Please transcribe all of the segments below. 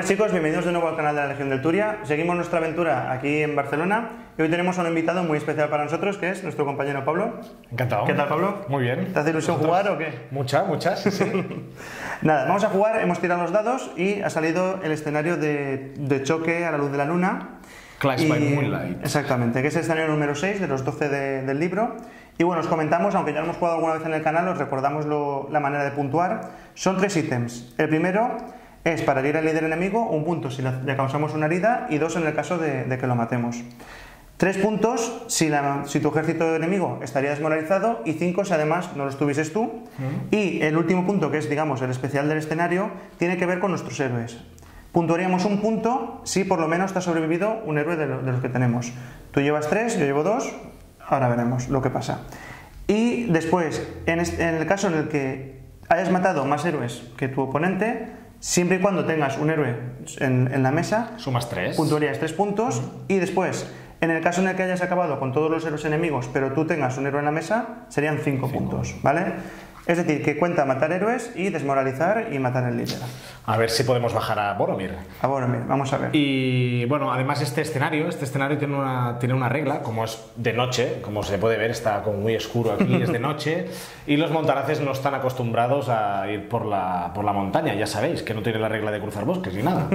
Buenas chicos, bienvenidos de nuevo al canal de la Legión del Turia. Seguimos nuestra aventura aquí en Barcelona y hoy tenemos a un invitado muy especial para nosotros que es nuestro compañero Pablo. Encantado. ¿Qué tal, Pablo? Muy bien. ¿Te hace ilusión jugar o qué? Muchas, sí. Nada, vamos a jugar, hemos tirado los dados y ha salido el escenario de choque a la luz de la luna. Clash by Moonlight. Exactamente, que es el escenario número 6 de los 12 del libro. Y bueno, os comentamos, aunque ya lo hemos jugado alguna vez en el canal, os recordamos la manera de puntuar. Son 3 ítems. El primero es para herir al líder enemigo, 1 punto si le causamos una herida y 2 en el caso de que lo matemos. 3 puntos si tu ejército enemigo estaría desmoralizado y 5 si además no lo estuvieses tú. Y el último punto, que es digamos el especial del escenario, tiene que ver con nuestros héroes. Puntuaríamos 1 punto si por lo menos te ha sobrevivido un héroe de los que tenemos. Tú llevas 3, yo llevo 2, ahora veremos lo que pasa. Y después, en el caso en el que hayas matado más héroes que tu oponente, siempre y cuando tengas un héroe en la mesa, sumas 3. Puntuarías 3 puntos. Y después, en el caso en el que hayas acabado con todos los héroes enemigos, pero tú tengas un héroe en la mesa, serían 5 puntos, ¿vale? Es decir, que cuenta matar héroes y desmoralizar y matar al líder. A ver si podemos bajar a Boromir. A Boromir, vamos a ver. Y bueno, además este escenario tiene una regla, como es de noche, como se puede ver, está como muy oscuro aquí, es de noche, y los montaraces no están acostumbrados a ir por la montaña, ya sabéis, que no tiene la regla de cruzar bosques ni nada.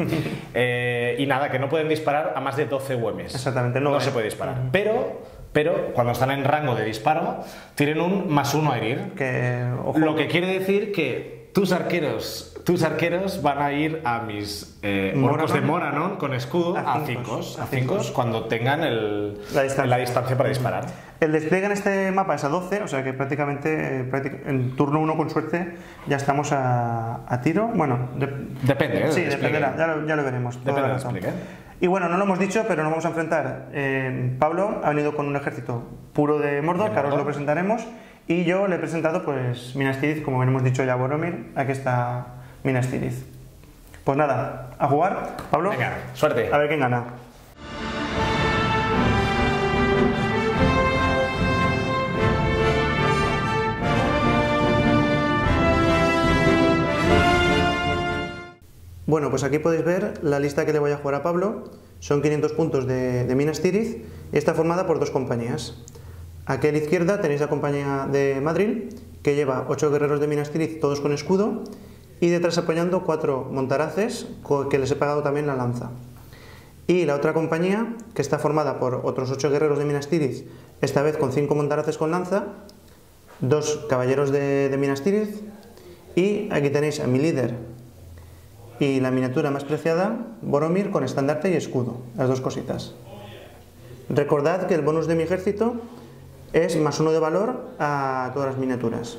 Y nada, que no pueden disparar a más de 12 UMs. Exactamente, no se puede disparar. Pero cuando están en rango de disparo, tienen un +1 a herir. Lo que quiere decir que tus arqueros van a ir a mis orcos de Moranon con escudo a 5 cuando tengan la distancia para disparar. El despliegue en este mapa es a 12, o sea que prácticamente en turno 1 con suerte ya estamos a tiro. Bueno, depende. Sí, dependerá, ya lo veremos. Depende del despliegue. Y bueno, no lo hemos dicho, pero nos vamos a enfrentar. Pablo ha venido con un ejército puro de Mordor, que ahora os lo presentaremos. Y yo le he presentado, pues, Minas Tirith, como hemos dicho ya, Boromir. Aquí está Minas Tirith. Pues nada, a jugar, Pablo. Venga, suerte. A ver quién gana. Bueno, pues aquí podéis ver la lista que le voy a jugar a Pablo. Son 500 puntos de Minas Tirith y está formada por 2 compañías. Aquí a la izquierda tenéis la compañía de Madril, que lleva 8 guerreros de Minas Tirith, todos con escudo, y detrás apoyando 4 montaraces, que les he pagado también la lanza. Y la otra compañía, que está formada por otros 8 guerreros de Minas Tirith, esta vez con 5 montaraces con lanza, 2 caballeros de Minas Tirith, y aquí tenéis a mi líder y la miniatura más preciada, Boromir, con estandarte y escudo, las 2 cositas. Recordad que el bonus de mi ejército es +1 de valor a todas las miniaturas.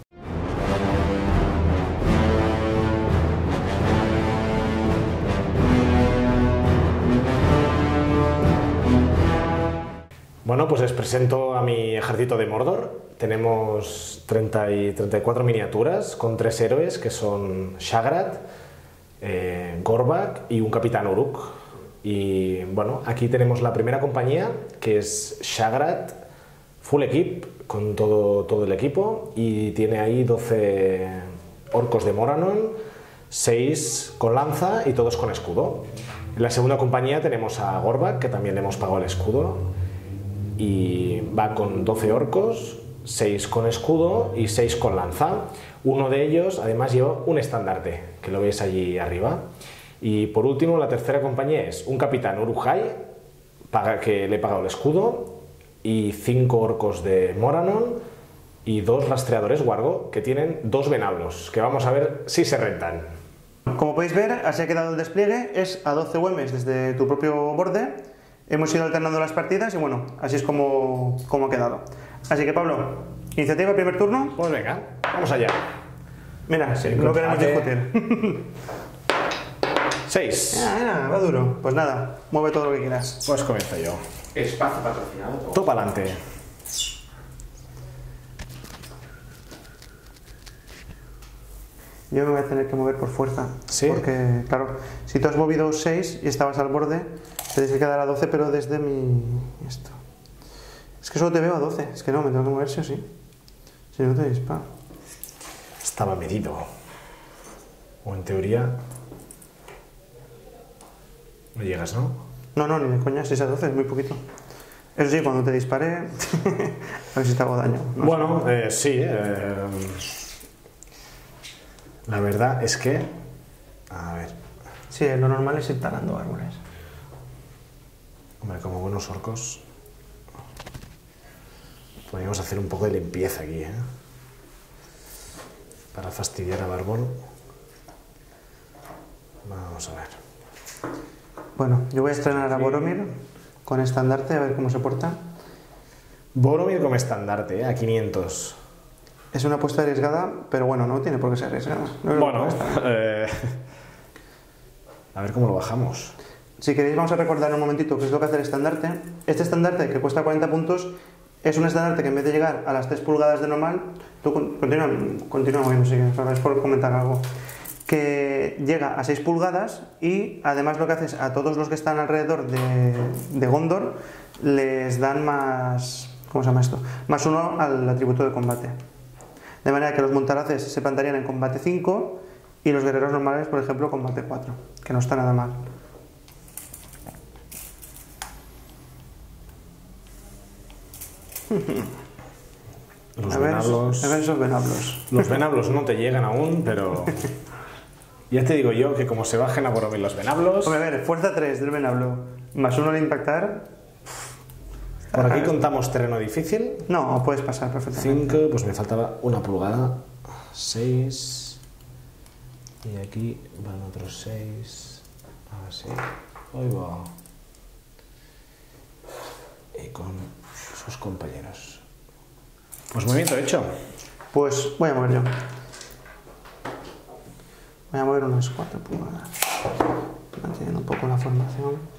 Bueno, pues les presento a mi ejército de Mordor. Tenemos 34 miniaturas con 3 héroes que son Shagrat, Gorbak y un capitán Uruk. Y bueno, aquí tenemos la primera compañía, que es Shagrat full equip, con todo el equipo, y tiene ahí 12 orcos de Moranon, 6 con lanza y todos con escudo. En la segunda compañía tenemos a Gorbak, que también le hemos pagado el escudo, y va con 12 orcos, 6 con escudo y 6 con lanza. Uno de ellos además lleva un estandarte, que lo veis allí arriba. Y por último, la tercera compañía es un capitán Uruk-hai, que le he pagado el escudo, y 5 orcos de Moranon y 2 rastreadores Wargo, que tienen 2 venablos, que vamos a ver si se rentan. Como podéis ver, así ha quedado el despliegue, es a 12 UMs desde tu propio borde. Hemos ido alternando las partidas y bueno, así es como ha quedado. Así que Pablo, iniciativa, primer turno. Pues venga, vamos allá. Mira, no queremos discutir. 6. Mira, va duro. Pues nada, mueve todo lo que quieras. Pues comienzo yo. Espacio patrocinado. Todo para adelante. Yo me voy a tener que mover por fuerza. ¿Sí? Porque, claro, si tú has movido 6 y estabas al borde, te tienes que quedar a 12, pero desde mi... esto. Es que solo te veo a 12. Es que no, me tengo que mover sí o sí. Si no te disparo. Estaba medido. O en teoría... No llegas, ¿no? No, no, ni de coña, 6 a 12, es muy poquito. Eso sí, cuando te dispare, a ver si te hago daño. No bueno, sí. La verdad es que... A ver... Sí, lo normal es ir talando árboles. Hombre, como buenos orcos... Podríamos hacer un poco de limpieza aquí, ¿eh? Para fastidiar a Barbón. Vamos a ver. Bueno, yo voy a estrenar a Boromir con estandarte, a ver cómo se porta. Boromir como estandarte, a 500. Es una apuesta arriesgada, pero bueno, no tiene por qué ser arriesgada. No es Bueno, a ver cómo lo bajamos. Si queréis, vamos a recordar un momentito qué es lo que hace el estandarte. Este estandarte, que cuesta 40 puntos, es un estandarte que en vez de llegar a las 3 pulgadas de normal, tú continúa moviendo, sí, es por comentar algo, que llega a 6 pulgadas y además lo que hace es a todos los que están alrededor de Gondor les dan más... ¿Cómo se llama esto? Más 1 al atributo de combate. De manera que los montaraces se plantarían en combate 5 y los guerreros normales, por ejemplo, combate 4, que no está nada mal. Los venablos... A ver esos venablos. Los venablos no te llegan aún, pero... Ya te digo yo que como se bajen a Boromir los venablos... Hombre, a ver, fuerza 3 del venablo, más 1 al impactar... Por aquí contamos terreno difícil. No, puedes pasar perfectamente. 5, pues me faltaba 1 pulgada. 6. Y aquí van otros 6. Así. Ahí va. Y con sus compañeros. Pues movimiento hecho. Pues voy a mover yo. Voy a mover unas 4 pulgadas. Manteniendo un poco la formación.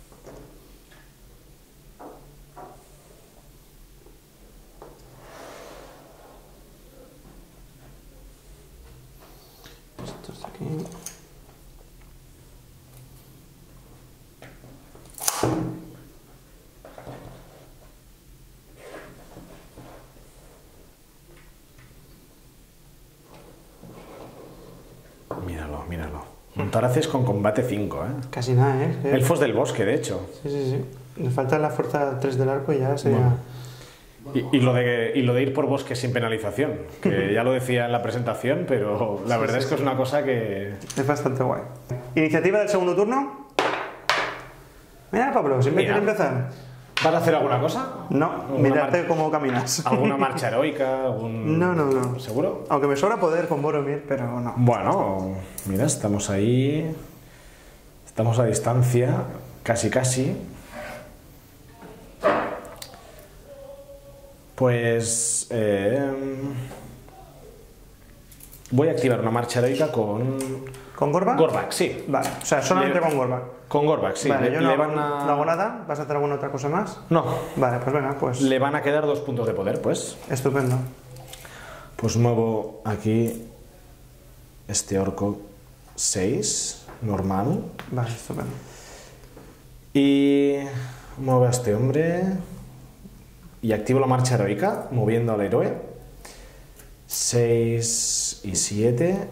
Esto está aquí. Míralo, míralo. Montaraces con combate 5, ¿eh? Casi nada, ¿eh? Elfos del bosque, de hecho. Sí, sí, sí. Le falta la fuerza 3 del arco y ya sería... Bueno. Y lo de ir por bosque sin penalización, que ya lo decía en la presentación, pero la verdad es que es una cosa que... Es bastante guay. Iniciativa del segundo turno. Mira, Pablo, siempre quiere empezar. ¿Vas a hacer alguna cosa? No, mirarte cómo caminas. ¿Alguna marcha heroica? No. ¿Seguro? Aunque me sobra poder con Boromir, pero no. Bueno, mira, estamos ahí. Estamos a distancia, casi casi. Pues... voy a activar una marcha heroica con... ¿Con Gorbak? Gorbak, sí. Vale, o sea, solamente con Gorbak. Con Gorbak, sí. Vale, yo no hago nada. ¿Vas a hacer alguna otra cosa más? No. Vale, pues venga, pues... Le van a quedar 2 puntos de poder, pues. Estupendo. Pues muevo aquí este orco 6, normal. Vale, estupendo. Y muevo a este hombre y activo la marcha heroica, moviendo al héroe. 6 y 7.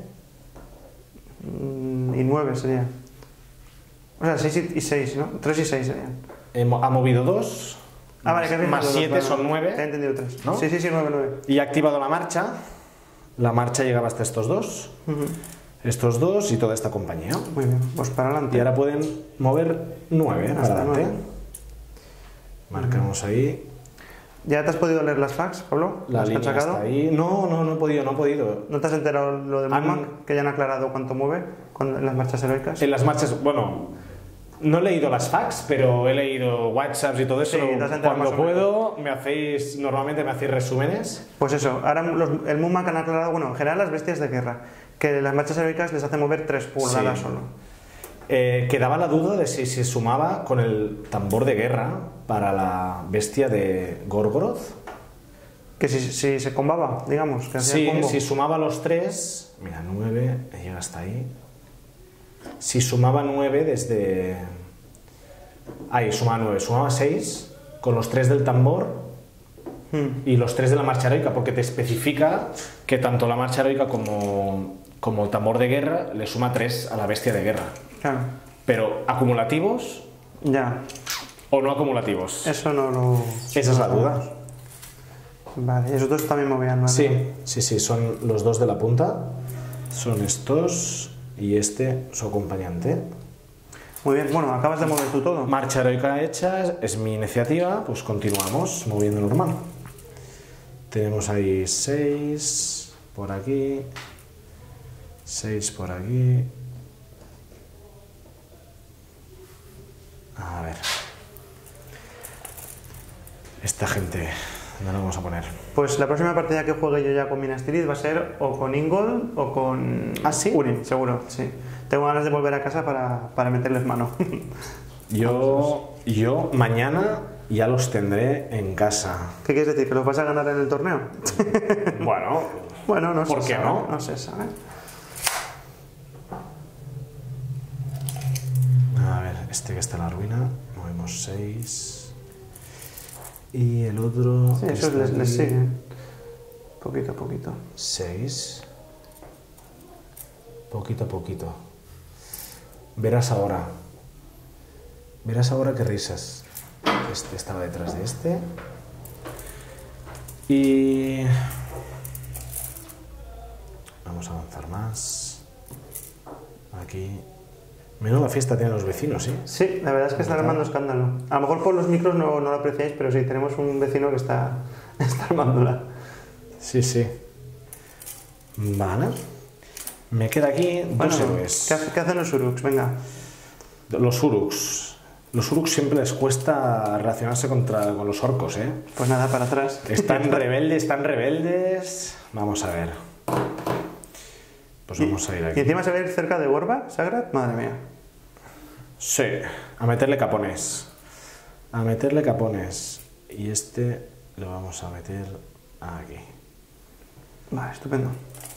Y 9 serían. O sea, 6 y 6, ¿no? 3 y 6 serían. Ha movido 2. Ah, vale, que más 7 son 9. Te he entendido 3. ¿No? Sí, 9. Y he activado la marcha. La marcha llegaba hasta estos dos. Estos dos y toda esta compañía. Muy bien, pues para adelante. Y ahora pueden mover 9 para adelante. 9. Marcamos ahí. ¿Ya te has podido leer las facts, Pablo? La ¿Las que han línea sacado? está ahí. No he podido. ¿No te has enterado lo de Moonman? Que ya han aclarado cuánto mueve en las marchas heroicas. En las marchas, bueno, no he leído las facts, pero he leído WhatsApps y todo eso. Sí, te has enterado Cuando más o puedo, normalmente me hacéis resúmenes. Pues eso, ahora el Moonman han aclarado, bueno, en general las bestias de guerra, que las marchas heroicas les hace mover 3 pulgadas solo. Quedaba la duda de si se sumaba con el tambor de guerra para la bestia de Gorgoroth. Que si se combaba, digamos, que hacía combo. Si sumaba los 3, mira, 9, llega hasta ahí. Si sumaba 9 desde... Ahí, sumaba 9, sumaba 6 con los 3 del tambor y los 3 de la marcha heroica, porque te especifica que tanto la marcha heroica como el tambor de guerra le suma 3 a la bestia de guerra. Claro. Pero acumulativos Ya, o no acumulativos. eso no lo... Esa es la duda. Vale, y esos dos también movían, ¿vale? Sí, son los dos de la punta. Son estos y este, su acompañante. Muy bien, bueno, acabas de mover tú todo. Marcha heroica hecha, es mi iniciativa, pues continuamos moviendo normal. Tenemos ahí 6 por aquí, 6 por aquí. A ver. Esta gente, ¿dónde la vamos a poner? Pues la próxima partida que juegue yo ya con Minas Tirith va a ser o con Ingold o con ¿Ah, sí? Urim, seguro, sí. Tengo ganas de volver a casa para meterles mano. Yo mañana ya los tendré en casa. ¿Qué quieres decir? ¿Que los vas a ganar en el torneo? Bueno, Bueno, no ¿por se qué sabe, no? No se sabe. A ver, este que está en la ruina, movemos 6. Y el otro. Sí, que eso está les aquí, sigue. Poquito a poquito. 6. Poquito a poquito. Verás ahora. Verás ahora qué risas. Este estaba detrás de este. Y. Vamos a avanzar más. Aquí. Menuda fiesta tienen los vecinos, ¿sí? Sí, la verdad es que están armando escándalo. A lo mejor por los micros no lo apreciáis, pero sí, tenemos un vecino que está armándola. Sí, sí. Vale. Me queda aquí dos héroes. ¿Qué hacen los Uruks? Venga. Los Uruks. Los Uruks siempre les cuesta relacionarse con los orcos, ¿eh? Pues nada, para atrás. Están rebeldes. Vamos a ver. Pues vamos a ir Y aquí. encima se va a ir cerca de Gorbak, Sagrad, madre mía. Sí, a meterle capones. A meterle capones. Y este lo vamos a meter aquí. Vale, estupendo.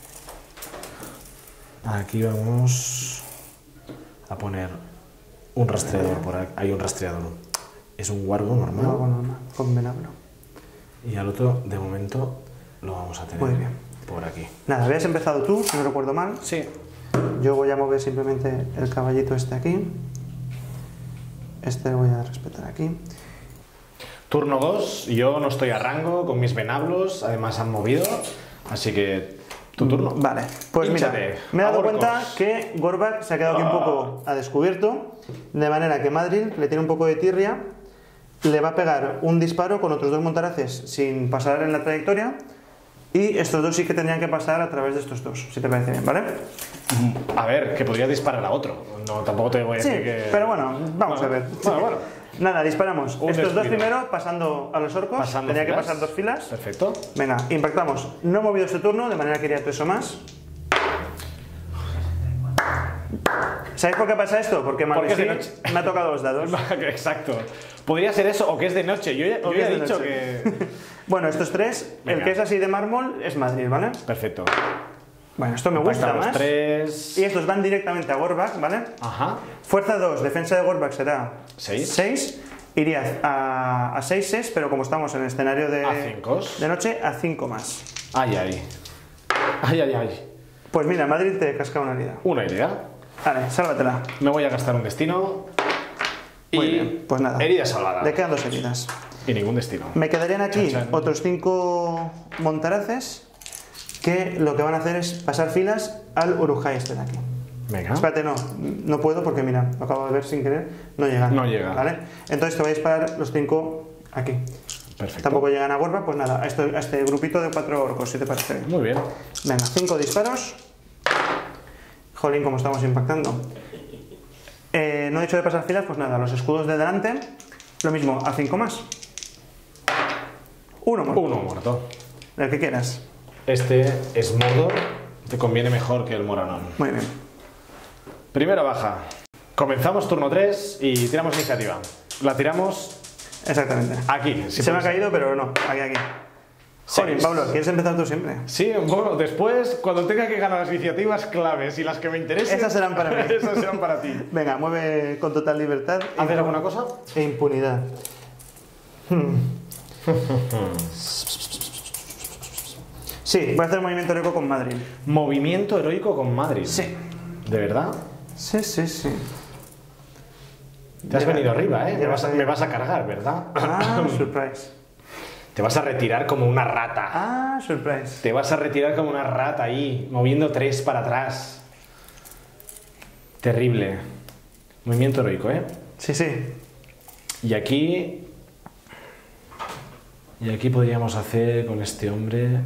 Aquí vamos a poner un rastreador por aquí. Hay un rastreador. Es un guardo normal. Algo normal, con venablo. Y al otro, de momento, lo vamos a tener Muy bien. por aquí. Nada, habías empezado tú, si no recuerdo mal. Sí. Yo voy a mover simplemente el caballito este aquí. Este lo voy a respetar aquí. Turno 2, yo no estoy a rango con mis venablos, además han movido, así que tu turno. Vale, pues mira, Hínchate, me he dado a orcos. cuenta que Gorbak se ha quedado aquí un poco a descubierto, de manera que Madrid le tiene un poco de tirria, le va a pegar un disparo con otros dos montaraces sin pasar en la trayectoria, y estos dos sí que tendrían que pasar a través de estos dos, si te parece bien, ¿vale? A ver, que podría disparar a otro. No, tampoco te voy a Sí, decir que... pero bueno, vamos a ver. Bueno. Nada, disparamos. Un Estos dos descuido. primero pasando a los orcos. Pasando Tenía que filas. pasar dos filas. Perfecto. Venga, impactamos. No he movido este turno, de manera que iría 3 o más. ¿Sabéis por qué pasa esto? Porque Porque es de Malvesí noche. me ha tocado los dados. Exacto. Podría ser eso, o que es de noche. Yo O que ya es he de dicho noche. que... Bueno, estos tres, Venga. el que es así de mármol es Madrid, ¿vale? Perfecto. Bueno, esto me gusta Impactamos más. 3. Y estos van directamente a Gorbak, ¿vale? Ajá. Fuerza 2, defensa de Gorbak será 6. 6. Iría a 6, pero como estamos en el escenario A cincos. de noche, a 5 más. Ay, ay. Ay, ay, ay. Pues mira, Madrid te casca una herida. Una idea. Vale, sálvatela. Me voy a gastar un destino. Muy y bien, pues nada. Herida salvada. Le quedan 2 heridas. Y ningún destino. Me quedarían aquí Chan, chan. otros 5 montaraces que lo que van a hacer es pasar filas al Urujai este de aquí. Venga. Espérate, no puedo porque mira, lo acabo de ver sin querer, no llegan. No llega. ¿Vale? Entonces te voy a disparar los 5 aquí. Perfecto. Tampoco llegan a Gorba, pues nada, a este grupito de 4 orcos, si te parece bien. Muy bien. Venga, 5 disparos. Jolín, como estamos impactando. No he dicho de pasar filas, pues nada, los escudos de delante, lo mismo, a 5 más. 1 muerto. Uno muerto. El que quieras. Este es Mordor. Te conviene mejor que el Moranón. Muy bien. Primera baja. Comenzamos turno 3 y tiramos iniciativa. La tiramos Exactamente. aquí. si Se me ha puede ser. caído, pero no, aquí. Jolín, Seis. Pablo, ¿quieres empezar tú siempre? Sí, bueno, después, cuando tenga que ganar las iniciativas claves y las que me interesen... Esas serán para mí. Esas serán para ti. Venga, mueve con total libertad. ¿Hacer alguna cosa? E impunidad. Sí, voy a hacer movimiento heroico con Madrid. Movimiento heroico con Madrid. Sí. ¿De verdad? Sí, sí, sí. Te has venido arriba, ¿eh? Me vas a cargar, ¿verdad? Ah, surprise. Te vas a retirar como una rata. Ah, surprise. Te vas a retirar como una rata ahí, moviendo 3 para atrás. Terrible. Movimiento heroico, ¿eh? Sí, sí. Y aquí podríamos hacer con este hombre...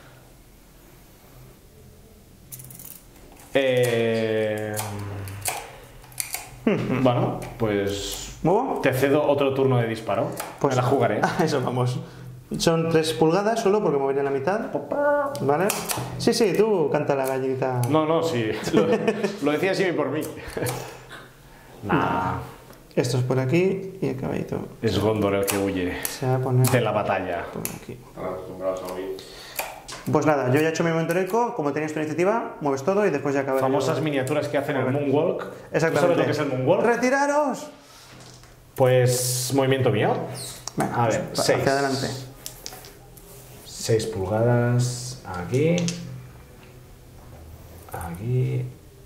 Bueno, pues ¿Muevo? te cedo otro turno de disparo. Pues Me la jugaré. A eso vamos. Son 3 pulgadas solo porque movería la mitad. ¿Vale? Sí, sí, tú canta la gallinita. No, sí. Lo decía así por mí. Nah. Esto es por aquí y el caballito Es Gondor el que huye se va a poner de la batalla. por aquí. Están acostumbrados a oír. Pues nada, yo ya he hecho mi movimiento heroico. Como tenías tu iniciativa, mueves todo y después ya acabaré. Famosas miniaturas que hacen el Moonwalk. Exactamente. ¿Tú sabes lo que es el Moonwalk? ¡Retiraros! Pues movimiento mío. Venga, A ver, pues, 6. hacia adelante. 6 pulgadas. Aquí. Aquí.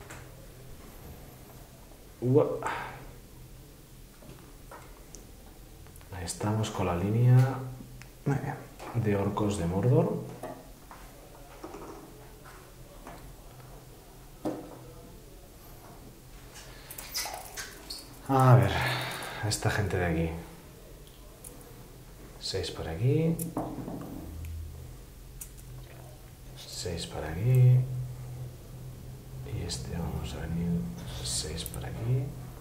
Ahí estamos con la línea Muy bien. de orcos de Mordor. A ver, esta gente de aquí. 6 por aquí. 6 por aquí. Y este vamos a venir 6 por aquí.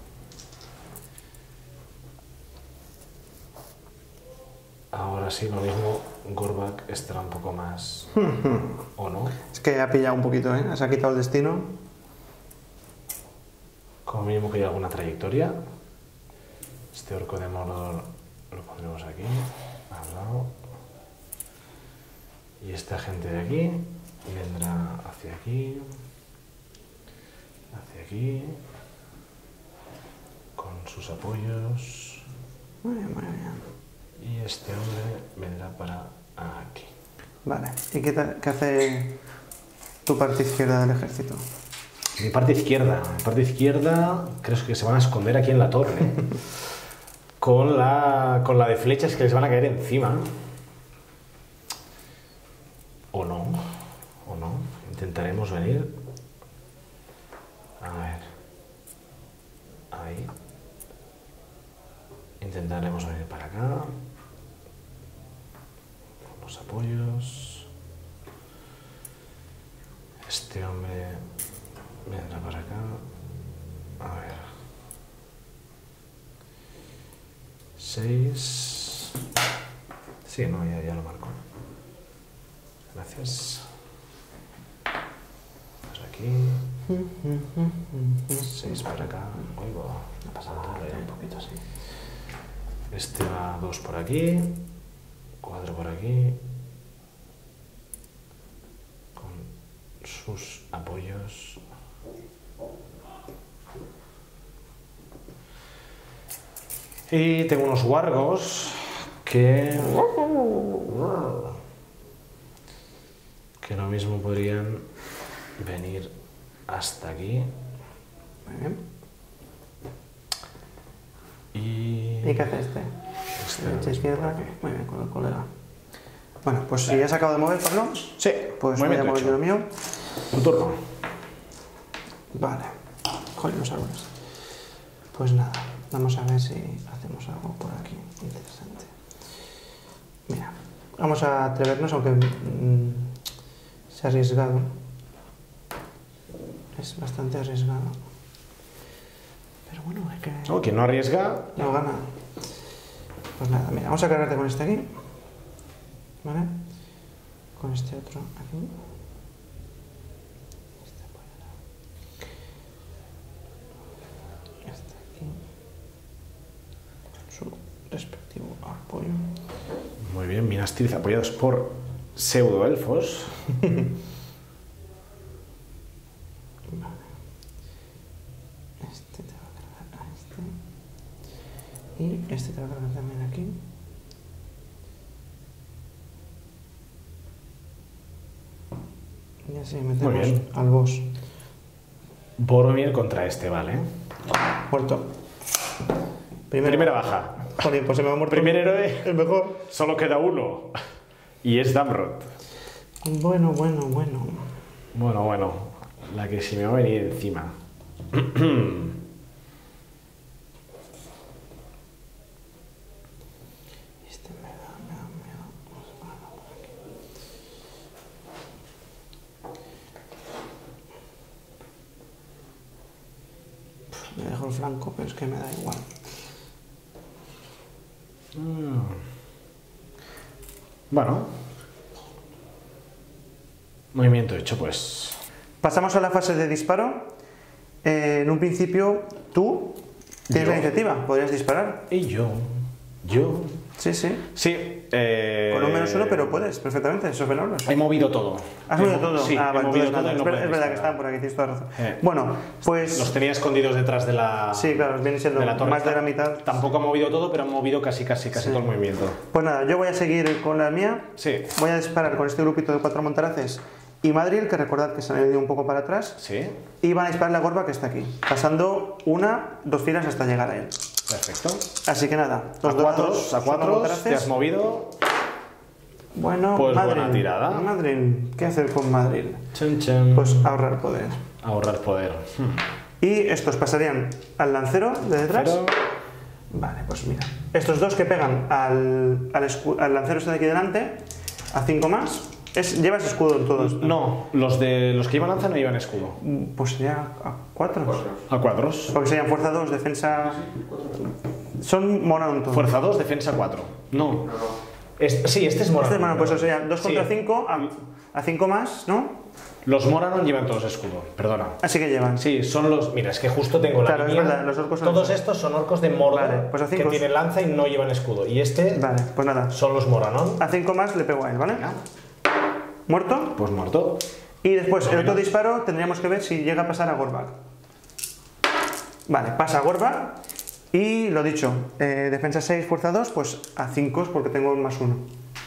Ahora sí, lo mismo, Gorbak estará un poco más... ¿O no? Es que ha pillado un poquito, ¿eh? Has quitado el destino. Como mínimo que haya alguna trayectoria. Este orco de Mordor lo pondremos aquí, al lado. Y esta gente de aquí vendrá hacia aquí, con sus apoyos. Muy bien, muy bien. Y este hombre vendrá para aquí. Vale. ¿Y qué hace tu parte izquierda del ejército? Mi parte izquierda, creo que se van a esconder aquí en la torre. Con la de flechas que les van a caer encima. O no. Intentaremos venir. A ver. Ahí. Intentaremos venir para acá. Con los apoyos. Este hombre vendrá para acá. A ver. 6. Sí, no, ya lo marco. Gracias. Pues aquí. 6 para acá. Oigo, no pasa nada, un poquito así. Este va 2 por aquí. 4 por aquí. Con sus apoyos. Y tengo unos wargos que lo mismo podrían venir hasta aquí. Muy bien. ¿Y qué hace este? Derecha, izquierda. por aquí. Muy bien, con el colega. Bueno, pues si ya se acaba de mover, Pablo, Sí, pues voy a movimiento mover yo hecho. lo mío. Tu turno. Vale. Joder, los árboles. Pues nada, vamos a ver si hacemos algo por aquí interesante. Mira, vamos a atrevernos, aunque se ha arriesgado. Es bastante arriesgado. Pero bueno, es que Oh, quien no arriesga, no gana. Pues nada, mira, vamos a cargarte con este aquí. ¿Vale? Con este otro aquí. Este por allá. Este aquí. Con su respectivo apoyo. muy bien, Minas Tirith apoyados por pseudoelfos. Vale. Este te va a cargar a este. Y este te va a cargar también aquí. Y así metemos Muy bien. al boss. Boromir contra este, ¿vale? Muerto. Primera baja. Joder, pues se me ha muerto Primer héroe. el mejor. Solo queda uno. Y es Damrod. Bueno. Bueno. La que se me va a venir encima. Me dejo el flanco, pero es que me da igual. Bueno. Movimiento hecho, pues. Pasamos a la fase de disparo. En un principio, tú tienes la iniciativa, podrías disparar. Y yo. Sí. Sí. Con un -1, pero puedes, perfectamente, eso es fenómeno. He movido todo. ¿Has movido todo? Sí, vale, he movido todo. nada. No Es verdad que disparar. están por aquí, tienes toda razón. Bueno, pues... Los tenía escondidos detrás de la. Sí, claro, viene siendo de la torre. más de la mitad. Tampoco ha movido todo, pero ha movido casi todo el movimiento. Pues nada, yo voy a seguir con la mía. Sí. Voy a disparar con este grupito de 4 montaraces y Madril, que recordad que se han ido un poco para atrás. Sí. Y van a disparar la Gorba que está aquí, pasando 2 filas hasta llegar a él. Perfecto. Así que nada, A 4 te has movido. Bueno, Pues Madril, buena tirada. Madril, ¿qué hacer con Madril? Chan. Pues ahorrar poder. Ahorrar poder. Y estos pasarían al lancero de detrás. Pero. Vale, pues mira. Estos dos que pegan al lancero este de aquí delante, a 5 más. ¿Llevas escudo en todos? No, los que llevan lanza no llevan escudo. Pues sería a 4. A cuadros. Porque serían fuerza 2, defensa. Son Moran todos. Fuerza 2, defensa 4. No. Sí, este es Moranon. Este es Moran, pues eso sería 2 contra Sí. 5 a 5 más, ¿no? Los Moranon llevan todos escudo, perdona. Así que llevan. Sí, son los. Mira, es que justo tengo la Claro, es línea. verdad, los orcos son Todos esos. estos son orcos de Mordor Vale, pues a que cinco. tienen lanza y no llevan escudo. Y este Vale, pues nada. son los Moranon. A 5 más le pego a él, ¿vale? Venga, Muerto. pues muerto. Y después, el otro disparo tendríamos que ver si llega a pasar a Gorbak. Vale, pasa a Gorbak. Y lo dicho, defensa 6, fuerza 2, pues a 5 porque tengo un +1.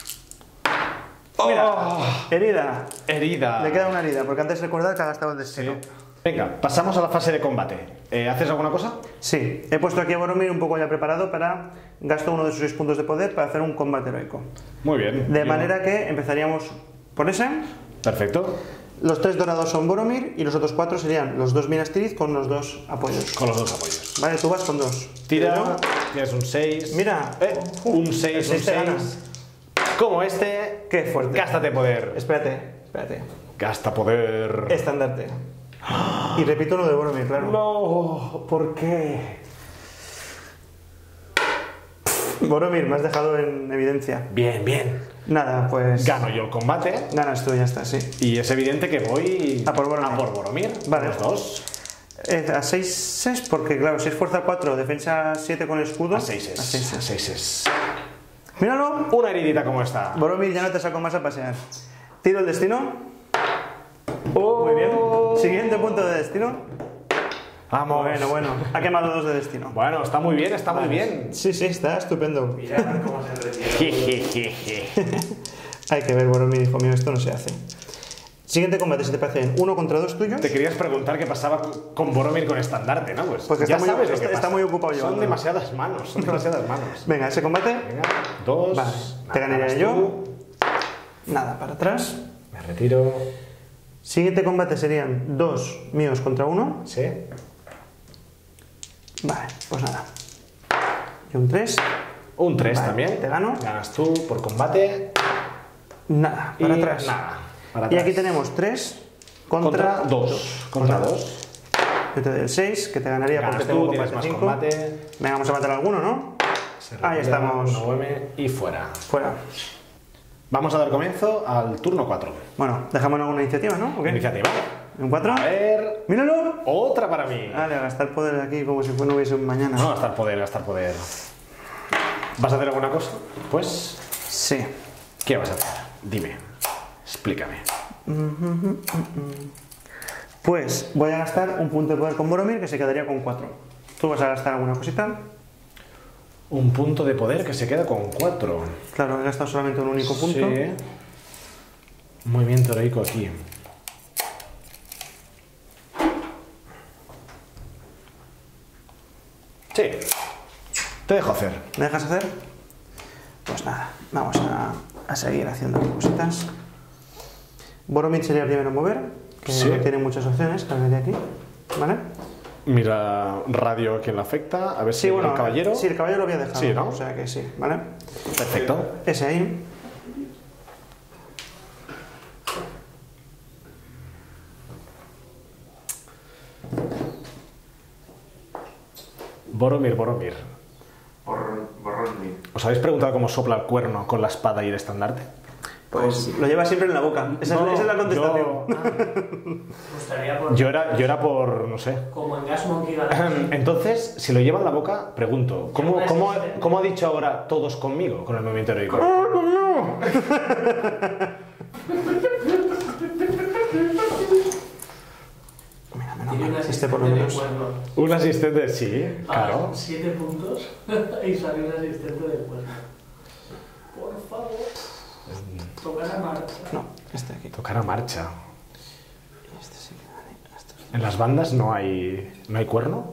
Mira, herida. Herida. Le queda una herida, porque antes recordad que ha gastado el destino. Venga, pasamos a la fase de combate. ¿Haces alguna cosa? Sí, he puesto aquí a Boromir un poco ya preparado para gasto uno de sus 6 puntos de poder para hacer un combate heroico. Muy bien. De manera que empezaríamos por ese. Perfecto. Los 3 dorados son Boromir y los otros 4 serían los 2 Minas Tirith con los 2 apoyos. Con los dos apoyos. Vale, tú vas con 2. Tira, tienes un 6. Mira, un 6, el un 6 te 6. ganas. Como este. Qué fuerte. Gástate poder. Espérate. Gasta poder. Estandarte. Y repito lo de Boromir, claro. No, ¿por qué? Boromir, me has dejado en evidencia. Bien. Nada, pues. Gano yo el combate. Ganas tú, ya está, sí. Y es evidente que voy A por Boromir. Vale. Los dos. A 6 es porque, claro, si es fuerza 4, defensa 7 con escudo. A 6 es. A 6 A es. 6 es. Míralo. Una heridita como esta. Boromir, ya no te saco más a pasear. Tiro el destino. Muy bien. Siguiente punto de destino. Vamos. Bueno. Ha quemado 2 de destino. Bueno, está muy bien, está muy bien. Sí, está estupendo. Mira cómo se retira. Hay que ver, Boromir, hijo mío, esto no se hace. Siguiente combate, si te parece, 1 contra 2 tuyos. Te querías preguntar qué pasaba con Boromir con estandarte, ¿no? Pues Porque ya está muy- sabes lo está- que está pasa. muy ocupado Son llevándolo. demasiadas manos, Venga, ese combate. Venga, 2. Vale, te ganaría yo. Nada, para atrás. Me retiro. Siguiente combate serían 2 míos contra 1. Sí. Vale, pues nada. Y un 3. Un 3 Vale, también. te gano. Ganas tú por combate. Nada, para Y atrás. Nada. Para Y atrás. aquí tenemos 3 Contra contra 2. Contra Pues 2. Yo te doy el 6, que te ganaría Ganas porque tú, tengo tienes combate más 5. combate. Venga, vamos a matar alguno, ¿no? Se Ahí retira, estamos. 1 y fuera. Fuera. Vamos a dar comienzo al turno 4. Bueno, dejamos alguna iniciativa, ¿no? ¿O qué? Iniciativa. ¿En 4? A ver. ¡Míralo! Otra para mí. Vale, a gastar poder aquí como si no hubiese un mañana. No, gastar poder, gastar poder. ¿Vas a hacer alguna cosa? Pues, Sí. ¿qué vas a hacer? Dime. Explícame. Pues voy a gastar un punto de poder con Boromir que se quedaría con 4. ¿Tú vas a gastar alguna cosita? Un punto de poder que se queda con 4. Claro, he gastado solamente un único punto. Sí. Movimiento heroico aquí. Sí. Te dejo hacer. ¿Me dejas hacer? Pues nada, vamos a seguir haciendo cositas. Boromir sería el primero en mover, que Sí. no tiene muchas opciones, cargaré aquí, ¿vale? Mira radio a quien le afecta, a ver si Sí, bueno, el caballero... Sí, el caballero lo había dejado, Sí, ¿no? o sea que sí, ¿vale? Perfecto. Ese ahí. Boromir. Borrón. ¿Os habéis preguntado cómo sopla el cuerno con la espada y el estandarte? Pues lo lleva siempre en la boca. Esa es la contestación. Yo era por, no sé. Como en Gas Monkey Galaxy. Entonces, si lo lleva en la boca, pregunto, ¿cómo ha dicho ahora todos conmigo con el movimiento heroico? Mira, menos Tiene mal, un este por lo asistente de menos. cuerno. Un asistente, sí, claro. 7 puntos y sale un asistente de cuerno. Por favor. Tocar a marcha. No, este aquí. Tocar a marcha. Este sí que vale. Este sí. ¿En las bandas no hay cuerno?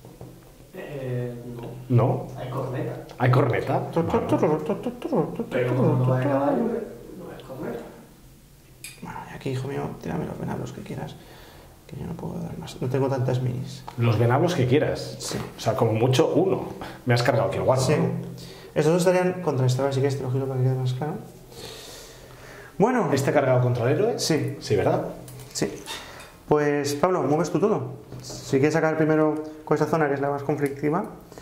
No. ¿No? Hay corneta. ¿Hay corneta? Pero como no va de caballo, no hay corneta. Bueno, y aquí, hijo mío, tírame los venablos que quieras. Que yo no puedo dar más. No tengo tantas minis. Los venablos que quieras. Sí. O sea, como mucho uno. Me has cargado aquí el guardo. Sí. Estos dos estarían contra este, ¿vale? Si quieres te lo giro para que quede más claro. Bueno. ¿Este cargado contra el héroe? Sí. Sí, ¿verdad? Sí. Pues, Pablo, mueves tú todo. Si quieres sacar primero con esta zona, que es la más conflictiva.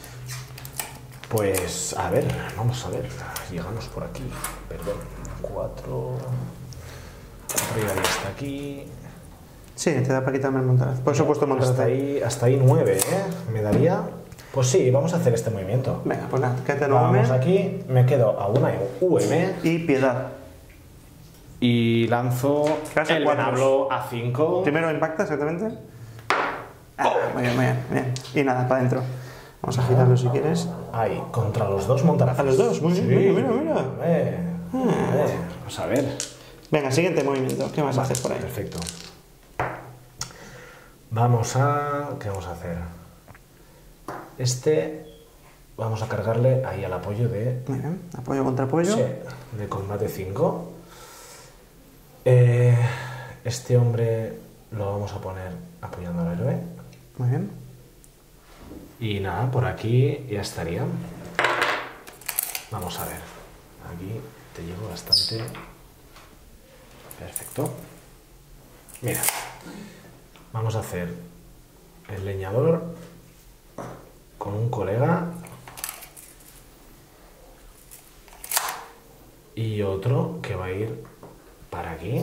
Pues, a ver, vamos a ver. Llegamos por aquí. Perdón. 4. Arriba y hasta aquí. Sí, te da para quitarme el montaraz. Por eso he puesto el montaraz. Hasta ahí 9, ¿eh? ¿Me daría? Pues sí, vamos a hacer este movimiento. Venga, pues nada, quédate en Vamos UM aquí, me quedo a una UM y piedad. y lanzo Vas a el cuatros. venablo a 5. Primero impacta, exactamente. Ah, muy bien, muy bien, bien. Y nada, para adentro. Vamos a girarlo si quieres. Ahí, contra los dos montarazos. A los dos, muy bien, mira, mira, mira. Vamos a ver. Venga, siguiente movimiento. ¿Qué más haces por ahí? Perfecto. Vamos a... ¿Qué vamos a hacer? Vamos a cargarle ahí al apoyo de... Muy bien. Apoyo contra apoyo. Sí, de combate 5. Este hombre lo vamos a poner apoyando al héroe. Muy bien. Y nada, por aquí ya estaría. Vamos a ver. Aquí te llevo bastante. Perfecto. Mira. Vamos a hacer el leñador con un colega y otro que va a ir para aquí.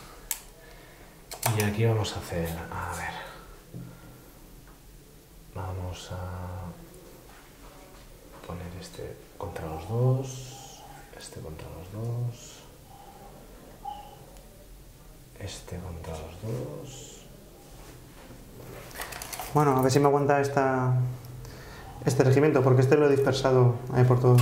Y aquí vamos a hacer, a ver, vamos a poner este contra los dos, este contra los dos, este contra los dos. Bueno, a ver si me aguanta este regimiento, porque este lo he dispersado ahí por todo.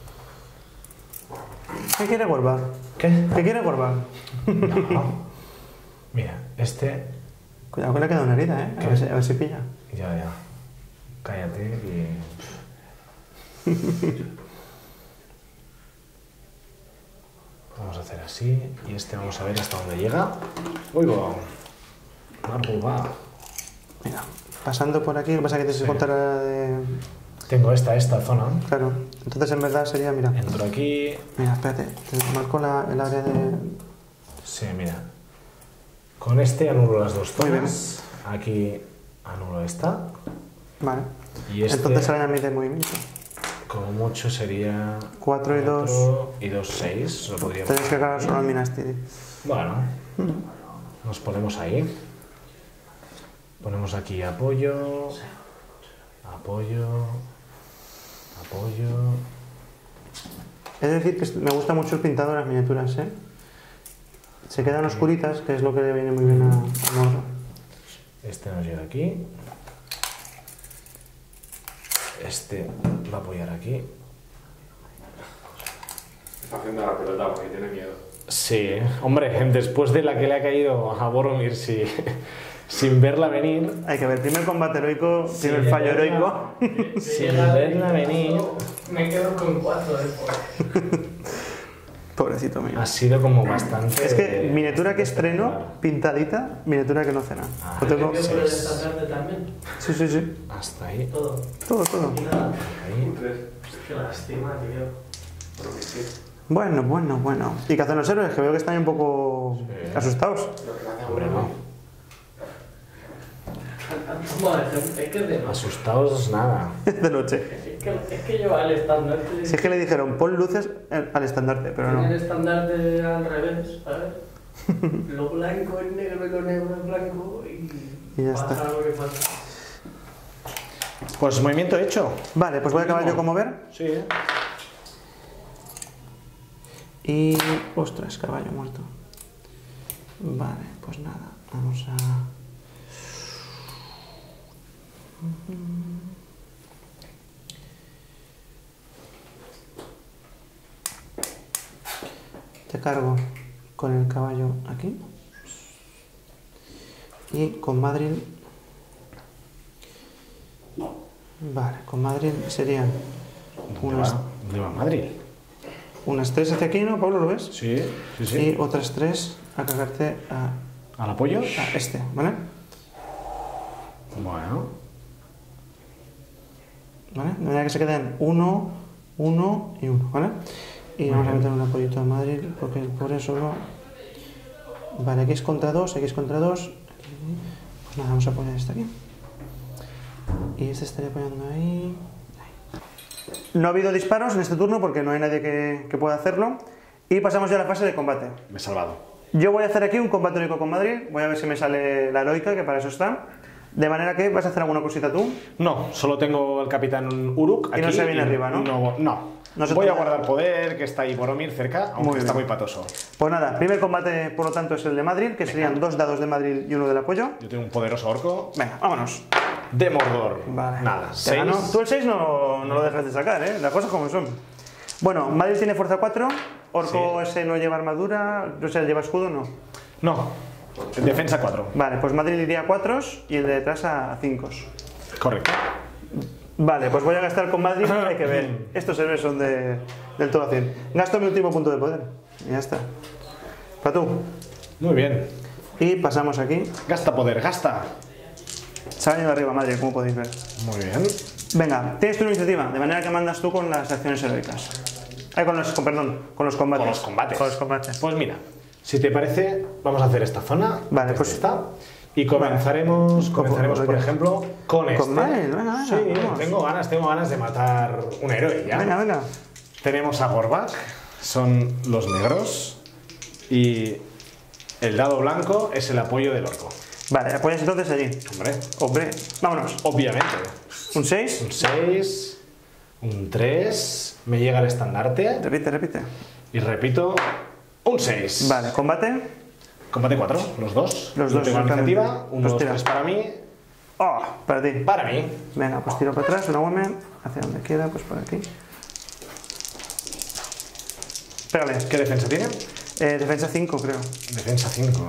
¿Qué quiere Gorbar? ¿Qué? ¿Qué quiere Gorbar? No. Mira, este... Cuidado que le queda una herida, ¿eh? A ver si pilla. Ya. Cállate y... Vamos a hacer así. Y este vamos a ver hasta dónde llega. ¡Uy, va! Largo va. Mira, pasando por aquí, lo que pasa es que tienes que contar de... Tengo esta zona. Claro, entonces en verdad sería, mira... Entro aquí. Mira, espérate, te marco el área de... Sí, mira. Con este anulo las dos Muy bien. zonas. Aquí anulo esta. Vale. Y este, Entonces salen a mí de movimiento. como mucho, sería... 4 y 2. 4 y 2, 6. Lo podríamos... Tienes que cargar solo al Minastiri. Bueno. Nos ponemos ahí. Ponemos aquí apoyo. Apoyo. Apoyo. Es decir, que me gusta mucho el pintado de las miniaturas, ¿eh? Se quedan oscuritas, que es lo que le viene muy bien a Mordo. Este nos llega aquí. Este va a apoyar aquí. Está haciendo la pelota porque tiene miedo. Sí, hombre, después de la que le ha caído a Boromir, si sin verla venir. Hay que ver, primer combate heroico, primer fallo heroico. Sin verla venir. Me quedo con 4 después. Pobrecito mío. Ha sido como bastante... Es que miniatura que estreno, pintadita, miniatura que no cena. Lo tengo... ¿Yo puedo destacarte también? Sí, sí, sí. Hasta ahí. Todo. Todo, todo. Y nada. Ahí. Qué lástima, tío. Bueno, bueno, bueno. ¿Y qué hacen los héroes? Que veo que están un poco asustados. Hombre, no. Toma, es que es de noche. Asustados nada. De noche. Es que lleva el estandarte. Si es que le dijeron, pon luces al estandarte, pero Tiene el no. estandarte al revés, ¿sabes? Lo blanco es negro y lo negro es blanco y Y ya pasa está. lo que pasa. Pues movimiento hecho. Vale, pues voy a acabar yo con mover. Sí. Y... ostras, caballo muerto. Vale, pues nada, vamos a... Te cargo con el caballo aquí. Y con Madrid... Vale, con Madrid serían unas, ¿Dónde va Madrid? unas 3 hacia aquí, ¿no, Pablo? ¿Lo ves? Sí, sí, sí. Y otras 3 a cargarte ¿Al apoyo? a este, ¿vale? Bueno. ¿Vale? De manera que se queden 1, 1 y 1, ¿vale? Y vamos a meter un apoyito a Madrid porque el pobre solo... Vale, X contra 2, X contra 2. Pues nada, vamos a poner este aquí. Y este estaría apoyando ahí. No ha habido disparos en este turno porque no hay nadie que pueda hacerlo. Y pasamos ya a la fase de combate. Me he salvado. Yo voy a hacer aquí un combate heroico con Madrid. Voy a ver si me sale la heroica, que para eso está. De manera que vas a hacer alguna cosita tú. No, solo tengo el capitán Uruk aquí. Y no se viene arriba, ¿no? No. se Voy a toma- guardar poder, que está ahí Boromir cerca, aunque Muy está bien. muy patoso. Pues nada, primer combate por lo tanto es el de Madrid, que serían 2 dados de Madrid y 1 del apoyo. Yo tengo un poderoso orco Venga, vámonos. de Mordor. Vale. Nada, Te 6. gano. Tú el 6 no lo dejas de sacar, ¿eh? Las cosas como son. Bueno, Madrid tiene fuerza 4, Orco ese no lleva armadura, o sea, lleva escudo, no. No, defensa 4. Vale, pues Madrid iría a 4 y el de detrás a 5. Correcto. Vale, pues voy a gastar con Madrid, hay que ver. Estos héroes son del todo a 100. Gasto mi último punto de poder. Y ya está. Para tú. Muy bien. Y pasamos aquí. Gasta poder, gasta. Se ha venido arriba Madrid, como podéis ver. Muy bien. Venga, tienes tu iniciativa, de manera que mandas tú con las acciones heroicas. Perdón, con los combates. Con los combates. Con los combates. Pues mira, si te parece, vamos a hacer esta zona. Vale, antes pues- de esta. Y comenzaremos, por ejemplo, con este. Madrid, venga, Sí, vamos. tengo ganas de matar un héroe ya. Venga, venga. Tenemos a Gorbak, son los negros. Y el dado blanco es el apoyo del orco. Vale, apoyas entonces allí. Hombre, Hombre, vámonos. obviamente. Un 6. Un 6, un 3, me llega el estandarte. Repite, repite. Y repito, un 6. Vale, combate. Combate 4, los dos. Los Yo dos, tengo la exactamente. iniciativa, 1, Pues 2, tira. 3 para mí. Oh, para ti. Para mí. Venga, pues tiro para atrás, una woman. Hacia donde quiera, pues por aquí. Pégale. ¿Qué defensa tiene? Defensa 5, creo. Defensa 5.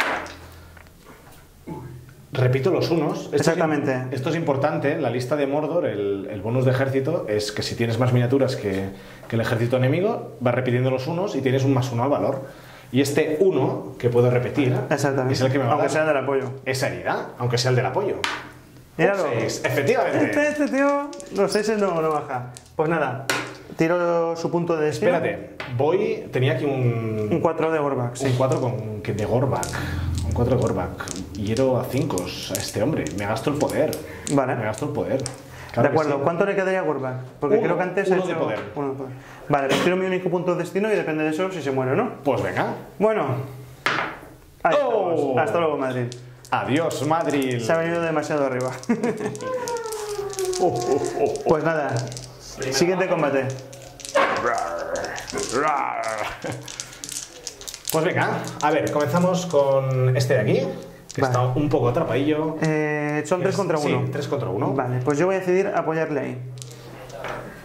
Repito los unos. Exactamente. Esto es importante. La lista de Mordor, el bonus de ejército, es que si tienes más miniaturas que el ejército enemigo, vas repitiendo los unos y tienes un +1 al valor. Y este 1 que puedo repetir Exactamente. es el que me va a Aunque dar sea del apoyo. esa herida, aunque sea el del apoyo. Míralo. Un 6, efectivamente. Este tío, los 6 no baja. Pues nada, tiro su punto de destino. Espérate, tenía aquí Un un 4 de Gorbak, sí. 4 de Gorbak. Un 4 de Gorbak. Hiero a 5 a este hombre. Me gasto el poder. Vale. Me gasto el poder. De Claro que acuerdo, sí. ¿cuánto le quedaría a Gorbak? Porque Uno, creo que antes uno ha de hecho... poder. Uno de poder. Vale, retiro mi único punto de destino y depende de eso si se muere o no. Pues venga. Bueno. Ahí Oh. estamos. Hasta luego, Madrid. Adiós, Madrid. Se ha venido demasiado arriba. Pues nada, siguiente combate. Pues venga, a ver, comenzamos con este de aquí, que Vale. está un poco atrapadillo. Son 3 contra 1. Sí, 3 contra 1. Vale, pues yo voy a decidir apoyarle ahí.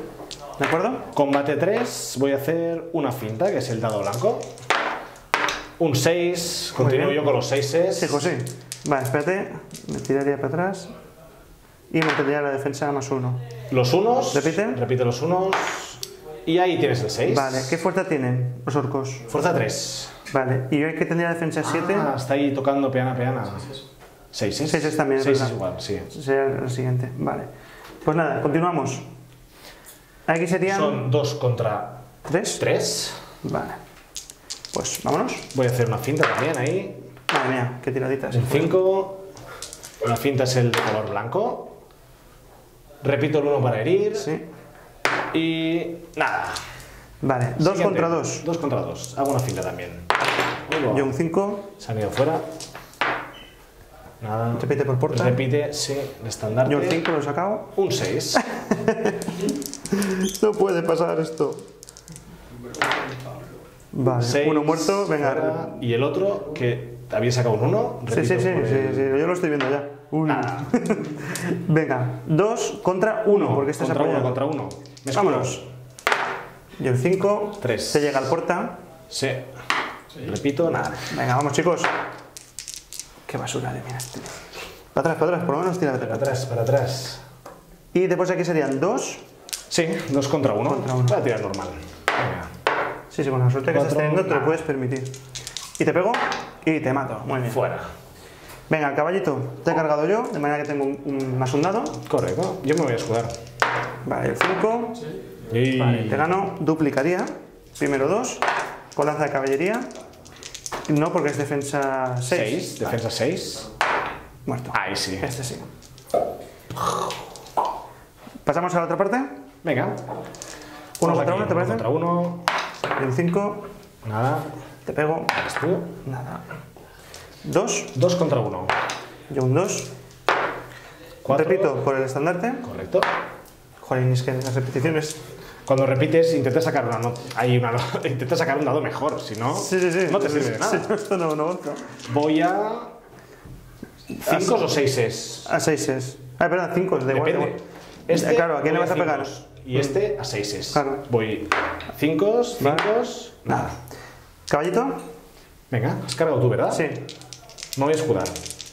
¿De acuerdo? Combate 3, voy a hacer una finta, que es el dado blanco. Un 6. Continúo bien. yo con los 6s. Sí, José. Vale, espérate. Me tiraría para atrás. Y mantendría la defensa más 1. Los unos. Repite. Repite los unos. Y ahí tienes el 6. Vale, ¿qué fuerza tienen los orcos? Fuerza 3. Vale, y yo hay que tendría defensa 7. Ah, está ahí tocando peana. 6 es. 6 es también, es 6 verdad. es igual, sí. Sería el siguiente. Vale. Pues nada, continuamos. Aquí serían Son 2 contra 3. 3. Vale. Pues vámonos. Voy a hacer una finta también ahí. Madre mía, qué tiraditas. Un 5. La finta es el de color blanco. Repito el 1 para herir. Sí. Y nada. Vale, 2 Siguiente. contra 2. 2 contra 2. Hago una finta también. Yo un 5. Se han ido fuera. Nada. Repite por puerta. Repite, sí, de estandarte. Yo el 5 lo he sacado. Un 6. No puede pasar esto. Vale, 6 uno muerto. Venga. fuera. Y el otro, que había sacado un 1. Sí, sí, sí, yo lo estoy viendo ya. Uy. Nada. Venga, 2 contra 1, porque este es contra 1, apoyado. contra 1. Vámonos. Yo el 5. 3. Se llega al puerta. Sí. Repito, nada. Venga, vamos chicos. Qué basura de mira. Para atrás, por lo menos tírate Para para atrás. atrás, para atrás. Y después aquí serían 2. Sí, 2 contra 1. Contra uno. Voy a tirar normal. Venga. Sí, sí, con la suerte que estás 4, teniendo te lo nada. puedes permitir. Y te pego y te mato. Muy bien. Fuera. Venga, el caballito te he cargado yo, de manera que tengo más un dado. Correcto. Yo me voy a escudar. Vale, el 5. Y... Vale, te gano, duplicaría. Primero 2. Con lanza de caballería. No, porque es defensa 6. 6. Defensa 6. Muerto. Ahí sí. Este sí. ¿Pasamos a la otra parte? Venga. Uno Vamos contra aquí, uno, ¿te parece? Contra 1. Y un 5. Nada. Te pego. Eres tú. Nada. 2. 2 contra 1. Yo un 2. 4. Repito por el estandarte. Correcto. Joder, es que en las repeticiones. Cuando repites, intenta sacar una nota. Intenta sacar un dado mejor, si no, Sí, sí, sí. no te sirve de nada. Sí, esto no avanza. Voy a. 5 o 6 es. A 6 es. Ah, perdón, 5 es de igual. Depende. Este Claro, ¿a quién le voy vas a pegar? cincos, y este a 6 es. Claro. Voy 5, 5. Nada. ¿Caballito? Venga, has cargado tú, ¿verdad? Sí. Me voy a escudar.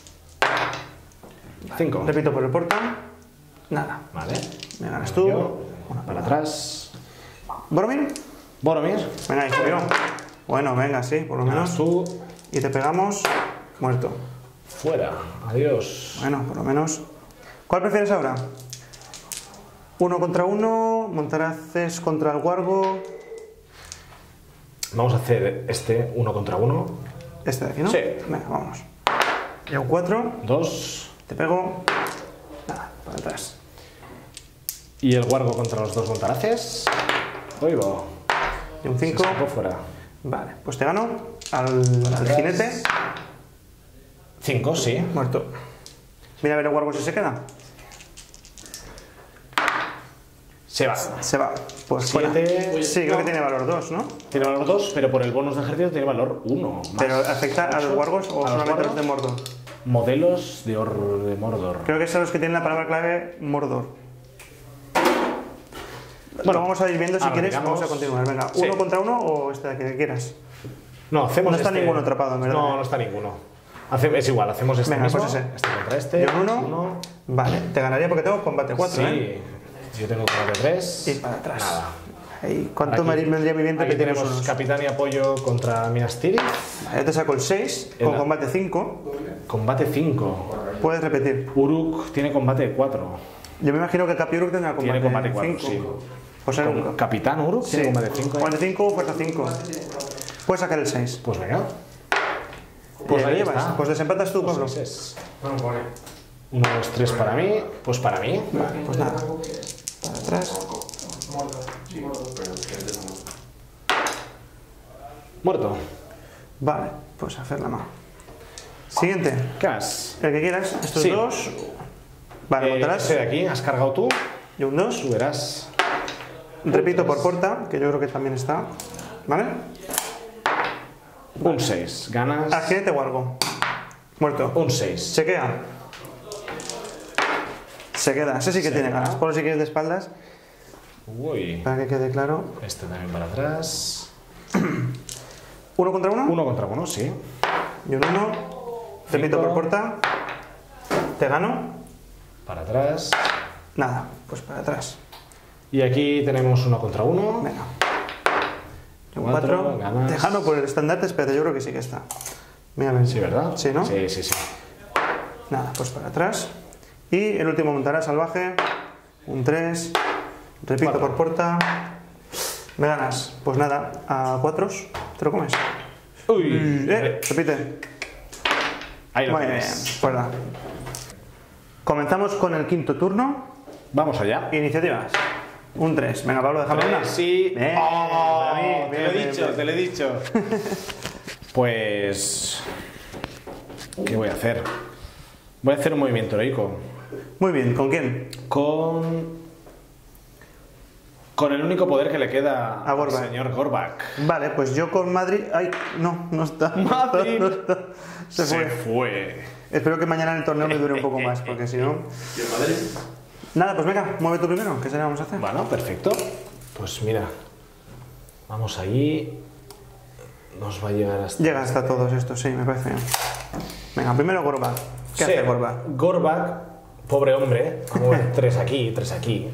5. Repito por el porta. Nada. Vale. Me ganas tú. Yo, una para atrás. ¿Boromir? Boromir. Venga, hijo mío. Bueno, venga, sí, por lo Ganas menos. tú. Y te pegamos. Muerto. Fuera. Adiós. Bueno, por lo menos. ¿Cuál prefieres ahora? 1 contra 1, Montaraces contra el Guargo. Vamos a hacer este 1 contra 1. Este de aquí, ¿no? Sí. Venga, vámonos. Yo 4, 2. te pego. Nada, para atrás. Y el guargo contra los 2 montaraces. Oigo. Y un 5. 5 fuera. Vale, pues te gano al jinete. 5, sí. Muerto. Mira a ver el Guargo si se queda. Se va. Se va. Pues fuera. 7. Sí, creo que tiene valor 2, ¿no? Tiene valor 2, pero por el bonus de ejército tiene valor 1. Pero ¿afecta a los Guargos o ¿A los solamente a los guargos? de Mordor? Modelos de Mordor. Creo que son los que tienen la palabra clave Mordor. Bueno, vamos a ir viendo si ahora quieres. digamos- Vamos a continuar. Venga, Sí. 1 contra 1 o este de que quieras. No, hacemos No está este- ninguno atrapado, en verdad. No, no está ninguno. Es igual, hacemos este Venga, mismo. pues ese. Este contra este. Yo uno. 1. Vale, te ganaría porque tengo combate 4, Sí. ¿eh? Yo tengo combate 3. Y para atrás. Nada. Ahí, ¿cuánto Aquí- me vendría muy bien Aquí repetir tenemos los unos? capitán y apoyo contra Minas Tirith. Vale, yo te saco el 6 con Venga. combate 5. Combate 5. Puedes repetir. Uruk tiene combate 4. Yo me imagino que Capi Uruk tendrá combate Tiene combate 4, 5. sí. Pues era un... Capitán Uruk Sí. tiene combate 5. Combate 5, fuerza 5. Puedes sacar el 6. Pues venga. Pues ahí ahí llevas. está. Pues desempatas tú, Pablo. Pues es. Bueno, pone. 1, 2, 3 para mí. Pues para mí. Vale, pues nada. Para atrás. Muerto. Vale, pues hacer la mano. Siguiente. ¿Qué has? El que quieras. Estos Sí. dos. Vale, montarás. Ese de aquí, has cargado tú. Y un 2. Tú verás. Repito por porta, que yo creo que también está. ¿Vale? Un 6. Ganas. Al jinete o algo. Muerto. Un 6. Chequea. Se queda. Ese sí que tiene ganas. Ponlo si quieres de espaldas, Uy. para que quede claro. Este también para atrás. ¿Uno contra uno? 1 contra 1, sí. Y un 1. Repito por puerta. Te gano. Para atrás. Nada, pues para atrás. Y aquí tenemos 1 contra 1. Venga. Un 4, 4. ganas. Te gano por el estandarte, espérate, yo creo que sí que está. Mira, a ver. Sí, ¿verdad? Sí, ¿no? Sí, sí, sí. Nada, pues para atrás. Y el último montará salvaje. Un 3. Repito 4. por puerta. Me ganas. Pues nada, a 4 te lo comes. Uy, Repite. ahí lo Muy bien, tienes. pues nada. Comenzamos con el quinto turno. Vamos allá. Iniciativas. Un 3. Venga, Pablo, déjame una. Sí. Bien, Oh, para mí, te bien, lo he bien, dicho, bien. te lo he dicho. Pues... ¿qué voy a hacer? Voy a hacer un movimiento heroico. Muy bien, ¿con quién? Con el único poder que le queda A al Gorbak. señor Gorbak. Vale, pues yo con Madrid. Ay, no, no está. Madrid. No está. Se fue. fue. Espero que mañana en el torneo me dure un poco más, porque si no. ¿Y el Madrid? Nada, pues venga, mueve tú primero, ¿qué se le vamos a hacer? Bueno, perfecto. Pues mira, vamos allí. Nos va a llegar hasta... Llega hasta todos estos, sí, me parece bien. Venga, primero Gorbak. ¿Qué Sí, hace Gorbak? Gorbak, pobre hombre. Vamos a ver, 3 aquí, 3 aquí.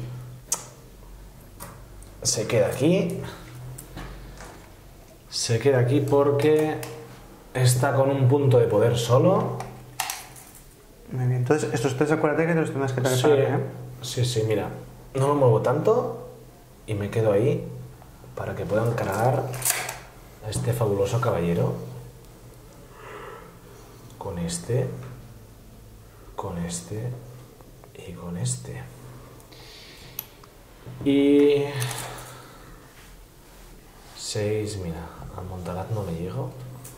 Se queda aquí. Se queda aquí porque está con un punto de poder solo. Muy bien, entonces estos 3 acuérdate que los tendrás que Sí, preparar, ¿eh? sí, mira. No lo muevo tanto y me quedo ahí para que puedan cargar a este fabuloso caballero. Con este y con este. Y 6, mira, a Montalat no le llego,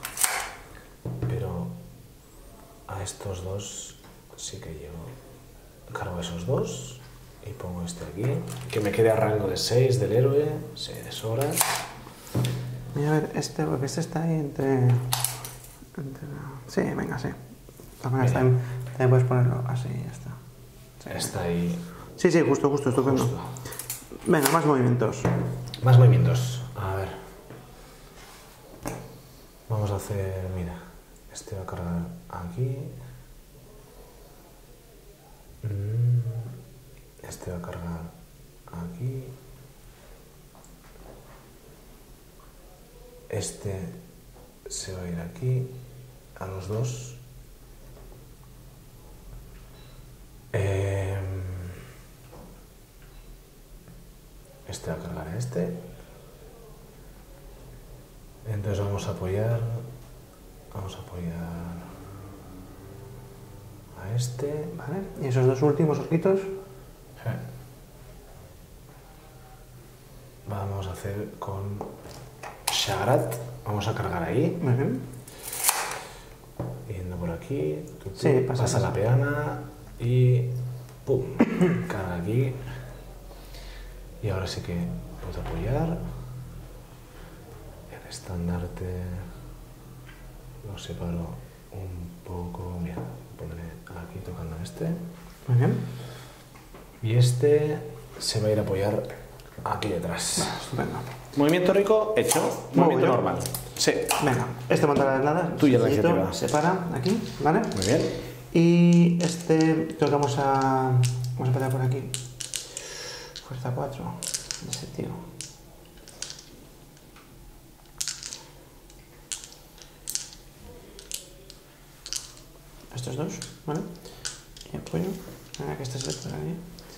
pero a estos dos sí que llego. Cargo esos dos y pongo este aquí, que me quede a rango de 6 del héroe, 6 horas. Mira, a ver, porque este está ahí entre sí, venga, sí. De todas maneras, Bien. también puedes ponerlo así, ya está. Está ahí. Sí, justo, estupendo. Justo. Venga, más movimientos. Más movimientos. A ver. Vamos a hacer, mira, este va a cargar aquí. Este va a cargar aquí. Este se va a ir aquí, a los dos. Este va a cargar a este. Entonces vamos a apoyar a este. Vale, y esos dos últimos orquitos. Vamos a hacer con Shagrat. Vamos a cargar ahí. Muy bien. Yendo por aquí. Sí, pasa. La peana y ¡pum! Carga aquí. Y ahora sí que puedo apoyar. El estandarte lo separo un poco. Mira, pondré aquí tocando este. Muy bien. Y este se va a ir a apoyar aquí detrás. Estupendo. Movimiento rico hecho. Muy Movimiento bien. normal. Sí. Venga, este montará nada. Tuya la sencillito, iniciativa. se para aquí, ¿vale? Muy bien. Y este creo que vamos a empezar por aquí. Fuerza 4. Ese tío. Estos dos, ¿vale? Y apoyo. Venga, que este se le por aquí.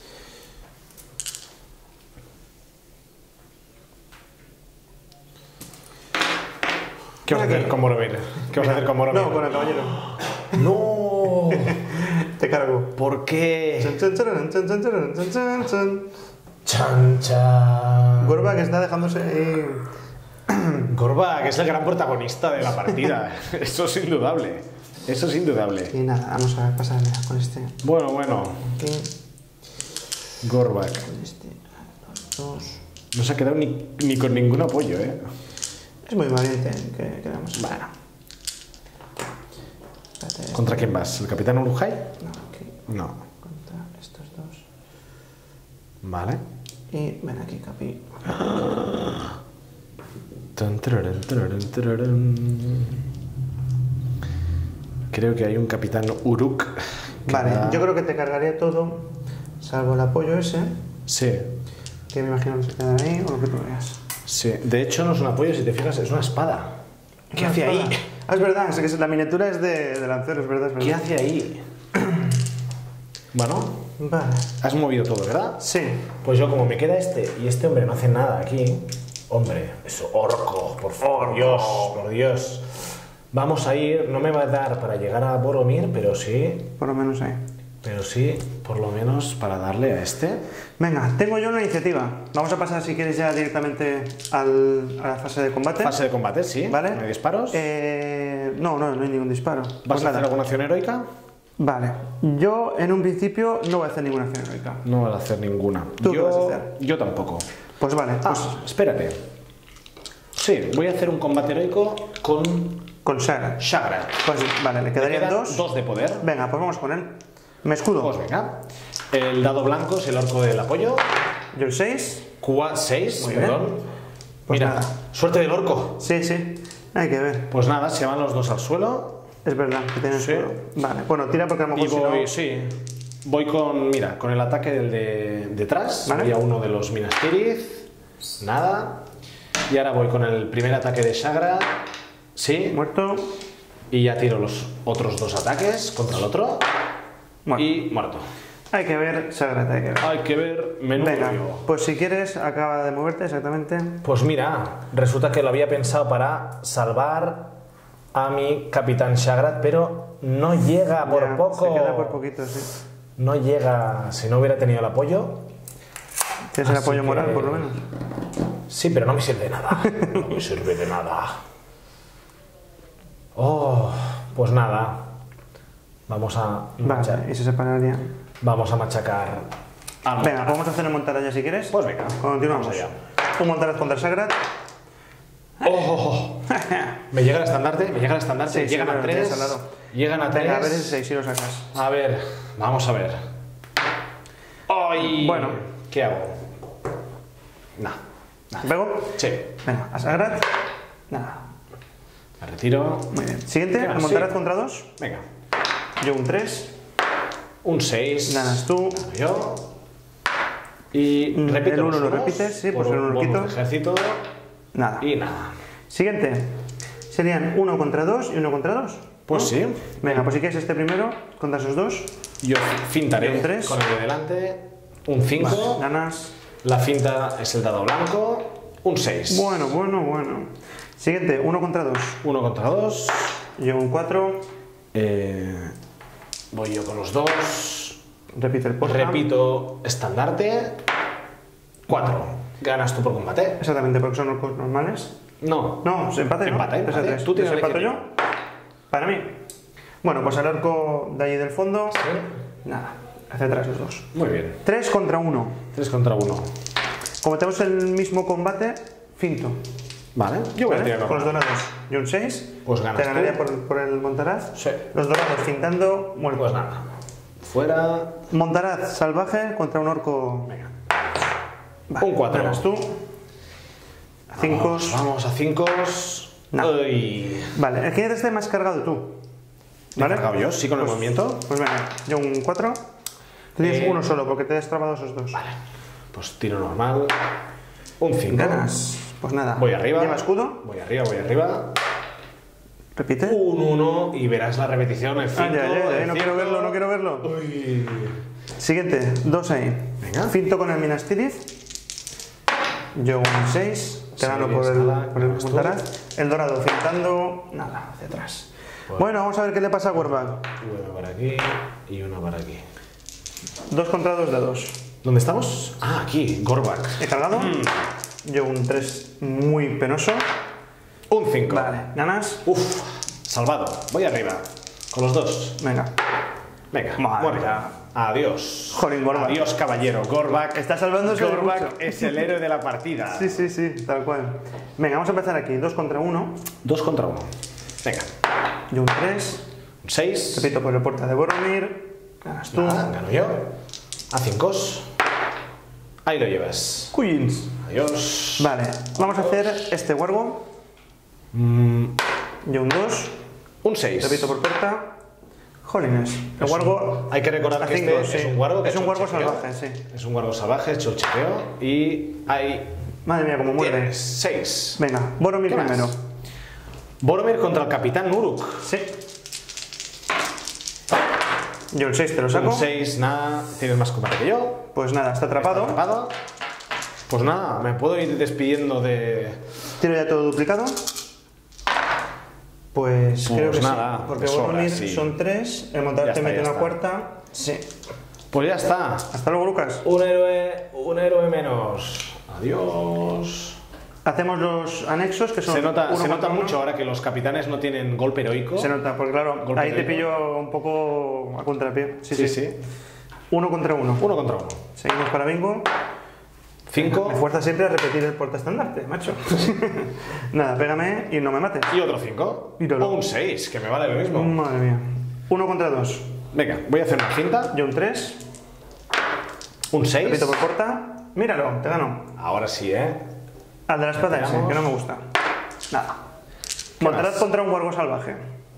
¿Qué vas a hacer con Boromir? ¿Qué vas a hacer con Boromir? No, con el caballero. ¡No! Te cargo. ¿Por qué? Chan, chan, charan, chan, chan, charan, chan, chan, chan. Chan, chan. Gorbak está dejándose ahí. Gorbak es el gran protagonista de la partida. Eso es indudable. Eso es indudable. Y nada, vamos a pasarle con este. Bueno. Aquí, Gorbak. con este. Los dos. No se ha quedado ni con ningún apoyo, ¿eh? Es muy valiente que quedamos. Bueno. Espérate, ¿Contra quién vas? ¿El capitán Urujai? No, aquí. No. Contra estos dos. Vale. Y ven aquí, Capi. Tan, tararán, tararán, tararán. Creo que hay un capitán Uruk. Vale, da- yo creo que te cargaría todo, salvo el apoyo ese, Sí, que me imagino que se quedará ahí, o lo que tú veas. sí. De hecho, no es un apoyo, si te fijas, es una espada. ¿Qué Una hace ahí? espada. Ah, es verdad, es que la miniatura es de lancero, es verdad, es verdad. ¿Qué hace ahí? Bueno, Vale. has movido todo, ¿verdad? Sí. Pues yo, como me queda este y este hombre no hace nada aquí. Hombre, eso, orco, por favor, Dios, por Dios. Vamos a ir, no me va a dar para llegar a Boromir, pero sí, Por lo menos ahí. por lo menos para darle a este. Venga, tengo yo una iniciativa. Vamos a pasar, si quieres, ya directamente a la fase de combate. Fase de combate, sí. ¿Vale? ¿No hay disparos? No hay ningún disparo. ¿Vas Pues a hacer nada. alguna acción heroica? Vale. Yo, en un principio, no voy a hacer ninguna acción heroica. No vas a hacer ninguna. ¿Tú qué yo, vas a hacer? Yo tampoco. Pues vale, Ah, pues espérate. Sí, voy a hacer un combate heroico con con Shara. Shagrat. Pues vale, le Me quedarían quedan dos. dos de poder. Venga, pues vamos con él. Me escudo. Pues venga. El dado blanco es el orco del apoyo. Yo el 6. 6, Muy bien. perdón. Pues Mira, nada. suerte del orco. Sí, sí. Hay que ver. Pues nada, se van los dos al suelo. Es verdad que tiene Sí. escudo. Vale, bueno, tira porque a lo Y mejor voy, si no... sí. Voy con, mira, con el ataque del de detrás. Vale. Voy a uno de los Minas Tirith. Nada. Y ahora voy con el primer ataque de Shagrat. Sí. Muerto. Y ya tiro los otros dos ataques contra el otro. Muerto. Y muerto. Hay que ver, Shagrat, hay que ver. Hay que ver menudo Venga, lío. pues si quieres, acaba de moverte exactamente. Pues mira, resulta que lo había pensado para salvar a mi capitán Shagrat, pero no llega por Ya, poco. Se queda por poquito, sí. No llega, si no hubiera tenido el apoyo. Tienes el Así apoyo que- moral, por lo menos. Sí, pero no me sirve de nada. No me sirve de nada. Oh, pues nada. Vamos a Vale, y se separaría. vamos a machacar al Venga, Montaraz. vamos a hacer el montaraz ya si quieres. Pues venga, Continuamos. vamos allá. Un montaraz contra Shagrat. Oh, me llega el estandarte, me llega el estandarte. Sí, sí, Llegan pero a lo tienes 3. al lado. Llegan a 3. Venga, a ver ese 6 si lo sacas. A ver, vamos a ver. ¡Ay! Bueno. ¿Qué hago? Nada. ¿Pego? Sí. Venga, a Shagrat. Nada. Me retiro. Muy bien. Siguiente, Venga, el montaraz sí. contra 2. Venga. Yo un 3. Un 6. Ganas tú. Yo. Y repito. El uno los lo unos repites, sí, por pues el uno lo bonus quito. de ejército. Nada. Y nada. Siguiente. Serían 1 contra 2 y 1 contra 2. Pues sí. Venga, pues si quieres este primero, contra esos dos. Yo fintaré Un 3. con el de delante. Un 5. Vale, ganas. La finta es el dado blanco. Un 6. Bueno, bueno, bueno. Siguiente, 1 contra 2. 1 contra 2. Yo un 4. Voy yo con los dos. Repite el posta. Repito estandarte. 4. Ganas tú por combate. Exactamente, porque son orcos normales. No. No, se empate, ¿no? Empate, empate. 3-3. Tú tienes la ¿Desempato yo? iniciativa. Para mí. Bueno, pues el arco de ahí del fondo. Sí. Nada, hacia atrás los dos. Muy bien. 3 contra 1. 3 contra 1. Como tenemos el mismo combate, finto. Vale. Yo voy a ¿Vale? tirar Con los normal. dorados. Yo un 6. Pues ganas Te ganaría tú. por el Montaraz. Sí. Los dorados fintando, muerto. Pues nada. Fuera. Montaraz salvaje contra un orco. Venga. Vale, Un 4. ganas tú. 5. Vamos a 5. No. Uy. Vale, el que esté más cargado tú. ¿Me he cargado yo? ¿Sí con el movimiento? Pues venga, yo un 4. Tú tienes Eh, uno solo porque te he destrabado esos dos. Vale. Pues tiro normal. Un 5. Ganas. Pues nada. Voy arriba. Lleva escudo. Voy arriba, voy arriba. Repite. Un 1 y verás la repetición. El 5. Ay, no quiero verlo, no quiero verlo. Uy. Siguiente, 2 ahí. Venga. Finto con el Minas Tirith. Yo un 6. Te gano por el ganas tú. Montaraz. El dorado fintando. Nada, hacia atrás. Bueno, vamos a ver qué le pasa a Warback. Uno para aquí y uno para aquí. 2 contra 2 de 2. ¿Dónde estamos? Ah, aquí, Gorbak. He cargado. Yo un 3 muy penoso. Un 5. Vale, ganas. Uf, salvado. Voy arriba. Con los dos. Venga. Venga, Madre muerto. mía. Adiós. Jolín, Gorbak. Adiós, caballero. Gorbak. Está salvándose de Gorbak mucho. es el héroe de la partida. Sí, sí, sí, tal cual. Venga, vamos a empezar aquí. 2 contra 1. 2 contra 1. Venga. Yo un 3. Un 6. Repito por la puerta de Boromir. Ganas tú. Gano yo. A 5. Ahí lo llevas. Queens. Adiós. Vale, vamos a hacer este Wargo. Yo un 2. Un 6. Repito por puerta. Jolines. El wargo. Hay que recordar que cinco, este sí. es un wargo. Es un wargo salvaje, sí. Es un wargo salvaje, hecho el chequeo. Y hay. Madre mía, como muerde. 6. Venga, Boromir ¿Qué más? primero. Boromir contra el capitán Uruk. Sí. Yo el 6 te lo saco. Un 6, nada. Tienes más combate que yo. Pues nada, está atrapado. Está atrapado. Pues nada, me puedo ir despidiendo de. Tiro ya todo duplicado. Pues creo que nada, sí. Porque de sobra, Boromir sí. son 3. El Ya montarte está, mete ya una está. cuarta. Sí. Pues ya está. Hasta luego, Lucas. Un héroe menos. Adiós. Hacemos los anexos que son. Se nota uno contra uno. mucho ahora que los capitanes no tienen golpe heroico. Se nota, porque claro, Golpe ahí te heroico. pillo un poco a contrapié. Sí. Sí. 1 contra 1. 1 contra 1. Seguimos para bingo. 5 Me fuerza siempre a repetir el portaestandarte, macho. Nada, pégame y no me mates. y otro 5. Míralo. O un 6, que me vale lo mismo. Madre mía. 1 contra 2. Venga, voy a hacer una cinta. Yo un 3. Un 6. Repito por corta. Míralo, te gano. Ahora sí, Al de la espada ese, Veamos. que no me gusta. Nada. ¿Qué Montarás más? contra un wargo salvaje.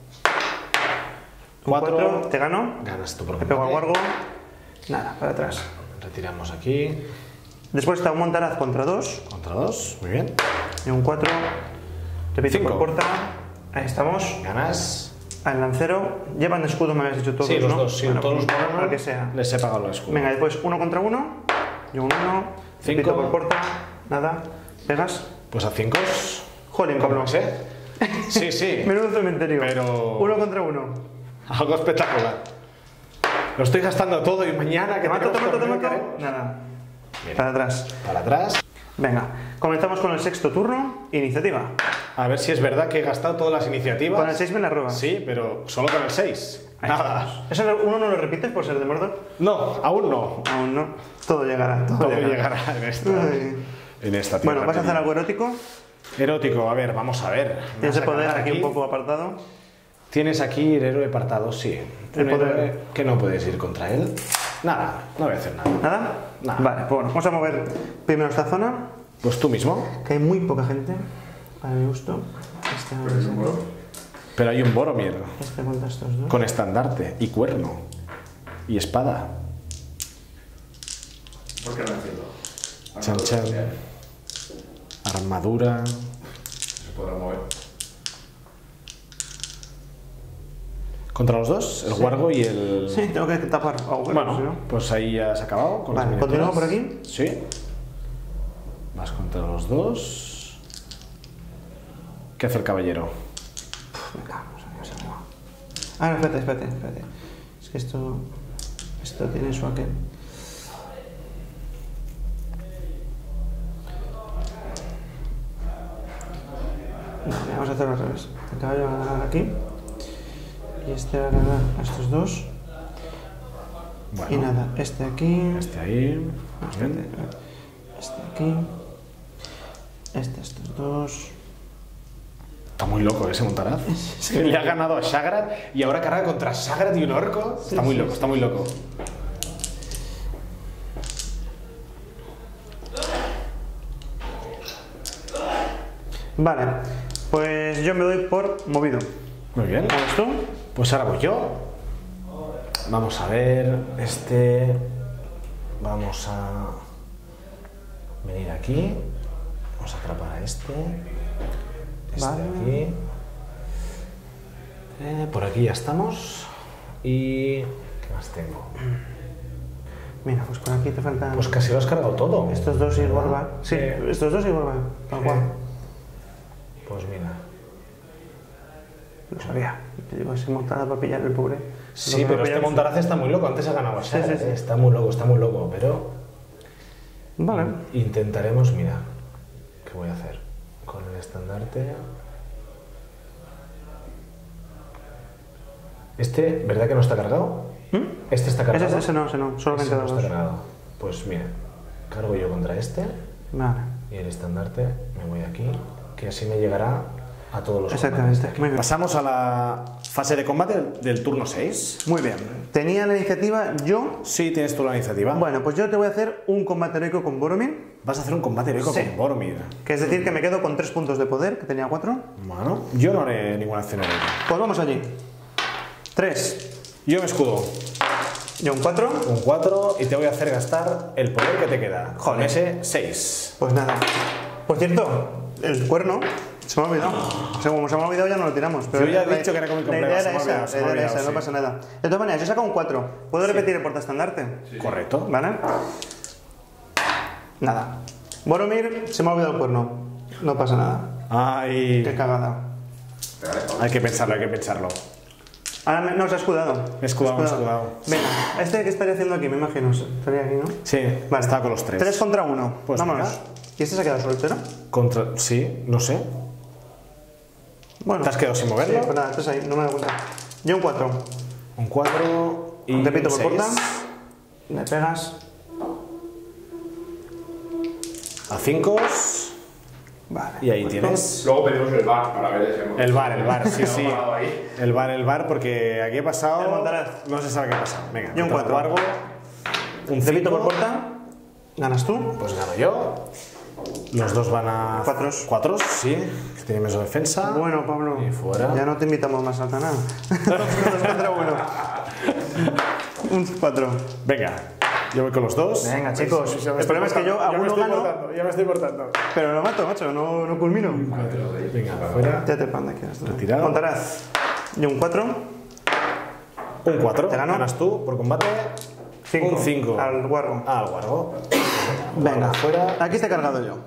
4. 4, te gano. Ganas tú por Te pego al combate. wargo. Nada, para atrás. Retiramos aquí. Después está un montaraz contra 2. Contra 2. Muy bien. Y un 4. Repito Cinco. por puerta. Ahí estamos. Ganas. Al lancero. Llevan escudo, me habías dicho todos, Sí, los ¿no? dos. Sí, Bueno, todos los pues, monos al que sea. les he pagado los escudos. Venga, después 1 contra 1. Y un 1. Cinco. Repito por puerta. Nada. Pegas. Pues a 5. Jolín, ¿Cómo cabrón. es, Sí, sí. Menudo cementerio. Pero- 1 contra 1. Algo espectacular. Lo estoy gastando todo y mañana que ¿Te mato, te tenemos mato, te torneo, mato? ¿qué haremos? Nada. Mira. Para atrás. Para atrás. Venga, comenzamos con el sexto turno. Iniciativa. A ver si es verdad que he gastado todas las iniciativas. Con el 6 me la robas. Sí, pero solo con el 6. Ahí Nada. estamos. ¿Eso uno no lo repites por ser de Mordor? No, aún no. Aún no. Todo llegará. Todo llegará Ay. en esta tierra. Bueno, ¿vas a hacer algo erótico? Erótico, a ver, vamos a ver. Tienes el Vamos a poder acabar aquí un poco apartado. Tienes aquí el héroe apartado, sí. El Un poder. héroe que no puedes ir contra él. Nada, no voy a hacer nada. ¿Nada? Nada. Vale, pues bueno, vamos a mover primero esta zona, Pues tú mismo. que hay muy poca gente, para mi gusto. Pero hay un Boromir Este contra estos dos. con estandarte y cuerno y espada. ¿Por qué no entiendo? Chan, chan. Armadura. Se podrá mover. Contra los dos, el Wargo y el. Sí, tengo que tapar agujeros, Bueno, ¿sí, no? pues ahí ya has acabado con Vale, las ¿continúo miniaturas. por aquí? Sí. Vas contra los dos. ¿Qué hace el caballero? Venga, vamos a ver, se me va. Ah, no, espérate. Es que esto tiene su aquel. No, vamos a hacerlo al revés. El caballo va a ganar aquí. Y este va a ganar a estos dos. Bueno, Y nada, este aquí. este ahí. Ah, Muy bien. espérate, este aquí. Estos dos. Está muy loco ese Montaraz. Sí. Le ha ganado a Shagrat y ahora carga contra Shagrat y un orco. Está muy sí, loco, está muy loco. Vale, pues yo me doy por movido. Muy bien. ¿Cómo ves tú? Pues ahora voy yo. Vamos a ver. Vamos a venir aquí. Vamos a atrapar a este. Vale. Aquí. Por aquí ya estamos. Y. ¿Qué más tengo? Mira, pues por aquí te faltan Pues casi lo has cargado todo. estos dos y Gorba. Sí, Sí. estos dos y Gorba, tal cual. Pues mira. Lo sabía. Te digo, ese montada para pillar el pobre. Sí, Lo que pero va a este pillar- Montaraz está muy loco. Antes ha ganado a Shagrat. Sí, sí. Está muy loco, pero Vale. intentaremos, mira, ¿qué voy a hacer? Con el estandarte. Este, ¿verdad que no está cargado? ¿Mm? Este está cargado. Ese no, solamente Ese no los está dos. cargado. Pues mira, cargo yo contra este Vale, y el estandarte me voy aquí, que así me llegará a todos los exactamente. combates. Muy bien. Pasamos a la fase de combate del turno 6. Muy bien. Tenía la iniciativa yo. Sí, tienes tú la iniciativa. Bueno, pues yo te voy a hacer un combate heroico con Boromir. Vas a hacer un combate heroico Sí. con Boromir. Que es decir, que me quedo con 3 puntos de poder, que tenía 4. Bueno, yo no haré ninguna acción heroica. Pues vamos allí. 3. Yo me escudo. Yo un 4. Un 4 y te voy a hacer gastar el poder que te queda. Con Joder. ese 6. Pues nada. Por cierto, el cuerno se me ha olvidado. O sea, como se me ha olvidado ya no lo tiramos. Pero Yo ya he la- dicho que era con mi La complejo, idea se era me ha esa, olvidado, se me ha la idea era olvidado, esa, no sí. pasa nada. De todas maneras, yo he sacado un 4. ¿Puedo repetir el portaestandarte? Correcto. ¿Vale? Nada. Boromir se me ha olvidado el cuerno. No pasa nada. Ay, Qué cagada. hay que pensarlo, hay que pensarlo. Ahora no, se ha escudado. Me he escudado, me he escudado. Venga, este que estaría haciendo aquí, me imagino. Estaría aquí, ¿no? Sí, Vale. está con los 3. 3 contra 1. Pues Vámonos. venga. ¿Y este se ha quedado soltero? Contra... Sí, no sé. Bueno. ¿Te has quedado sin moverlo? Sí, pues nada, entonces ahí, no me da cuenta. Yo un 4. Un 4 y Repito un por 6. porta. Me pegas. A 5 Vale. y ahí Pues tienes. Luego pedimos el bar para ver ese. El bar, sí, sí. parado ahí. El bar, porque aquí he El pasado. Montaraz. No se sabe qué ha pasado. Venga, Y un contra 4. Wargo, un Repito 5. por porta. Ganas tú. Pues gano yo. Los dos van a. Cuatros. 4, sí. Que tiene menos defensa. Bueno, Pablo. Y fuera. Ya no te invitamos más al canal. 2 contra 1. Un 4. Venga, yo voy con los dos. Venga, chicos. Ya me El estoy problema es que yo portando, ya me alguno estoy gano, portando, ya me estoy portando. pero lo mato, macho. No culmino. Venga, fuera. Ya te panda quieras. Retirado. Montaraz. Yo un 4. Un 4. Te gano. Ganas tú por combate. 5. Un 5. Al guargo. Al Wargo. Venga, fuera. Aquí te he cargado yo.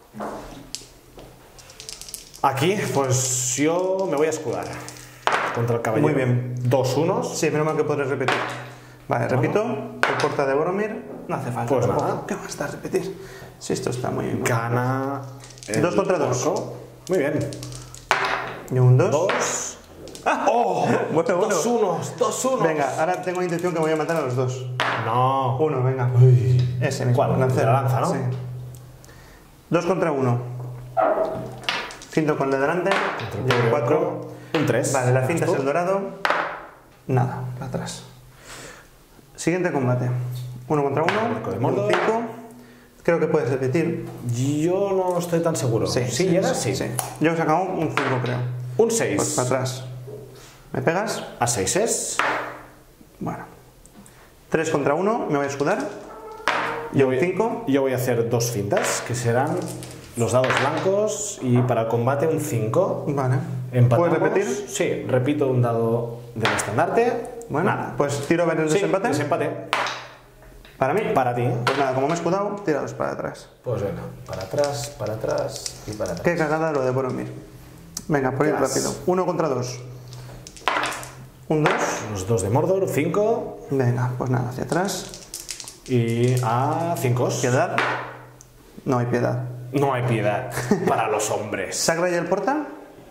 Aquí, pues yo me voy a escudar contra el caballero. Muy bien. 2 unos. Sí, menos mal que podrás repetir. Vale, repito. El porta de Boromir. No hace falta. Pues tampoco. nada. ¿Qué va a estar repetir? Si esto está muy bien. Gana. el 2 contra 2. orco. Muy bien. Yo un 2. 2. ¡Oh! Bueno, 2 unos. 2 unos. Venga, ahora tengo la intención que me voy a matar a los dos. No. 1, venga. Ese mismo. ¿Cuál? lancero. De la lanza, ¿no? Sí. 2 contra 1. Finto con el de delante. Yo un 4. Un 3. Vale, la cinta es el dorado. Nada, para atrás. Siguiente combate. 1 contra 1. Arco de Mordor. 5. Creo que puedes repetir. Yo no estoy tan seguro. ¿Sí llegas? Sí. Yo he sacado un 5, creo. Un 6. Pues para atrás. ¿Me pegas? A 6 es. Bueno. 3 contra 1. Me voy a escudar. Yo un 5. Yo voy a hacer 2 fintas, que serán los dados blancos, y para el combate un 5. Vale. Empatamos. ¿Puedes repetir? Sí, repito un dado del estandarte. Bueno, Nada. pues tiro a ver el Sí, desempate. desempate. Para mí. Para ti. Pues nada, como me he escudado, tirados para atrás. Pues venga, para atrás y para atrás. Qué cagada lo de Boromir. Venga, por ir ¿Qué vas? rápido. 1 contra 2. Un 2. Los 2 de Mordor, 5 Venga, pues nada, hacia atrás. y a 5. ¿Piedad? No hay piedad. No hay piedad para los hombres. ¿Sagra y el porta?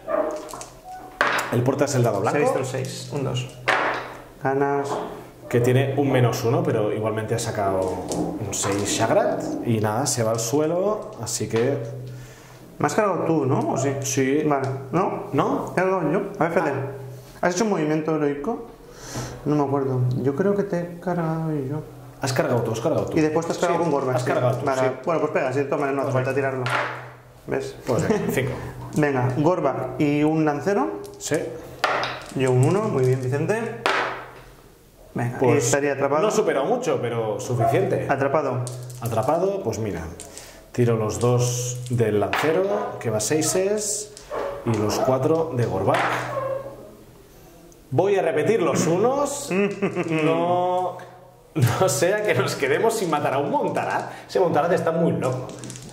El porta es el dado Se ha visto blanco, el 6. Un 2. Ganas. que tiene un -1, pero igualmente ha sacado un 6 Shagrat. Y nada, se va al suelo, así que... Me has cargado tú, ¿no? ¿O sí? Sí. Vale. ¿No? ¿No? ¿He cargado yo? A ver, Fede. ¿Has hecho un movimiento heroico? No me acuerdo. Yo creo que te he cargado yo. Has cargado tú, has cargado tú. Y después te has cargado Sí, con Gorba. Has sí. cargado tú, Vale. sí. Bueno, pues pega, si de todas maneras no hace falta tirarlo. ¿Ves? Pues venga, 5. Venga, Gorba y un lancero. Sí. Yo un 1, muy bien, Vicente. Venga, y Pues estaría atrapado. no he superado mucho, pero suficiente. Atrapado. Atrapado, pues mira. Tiro los 2 del lancero, que va 6 y los 4 de Gorbak. Voy a repetir los unos. No sea que nos quedemos sin matar a un Montaraz. Ese Montaraz está muy loco.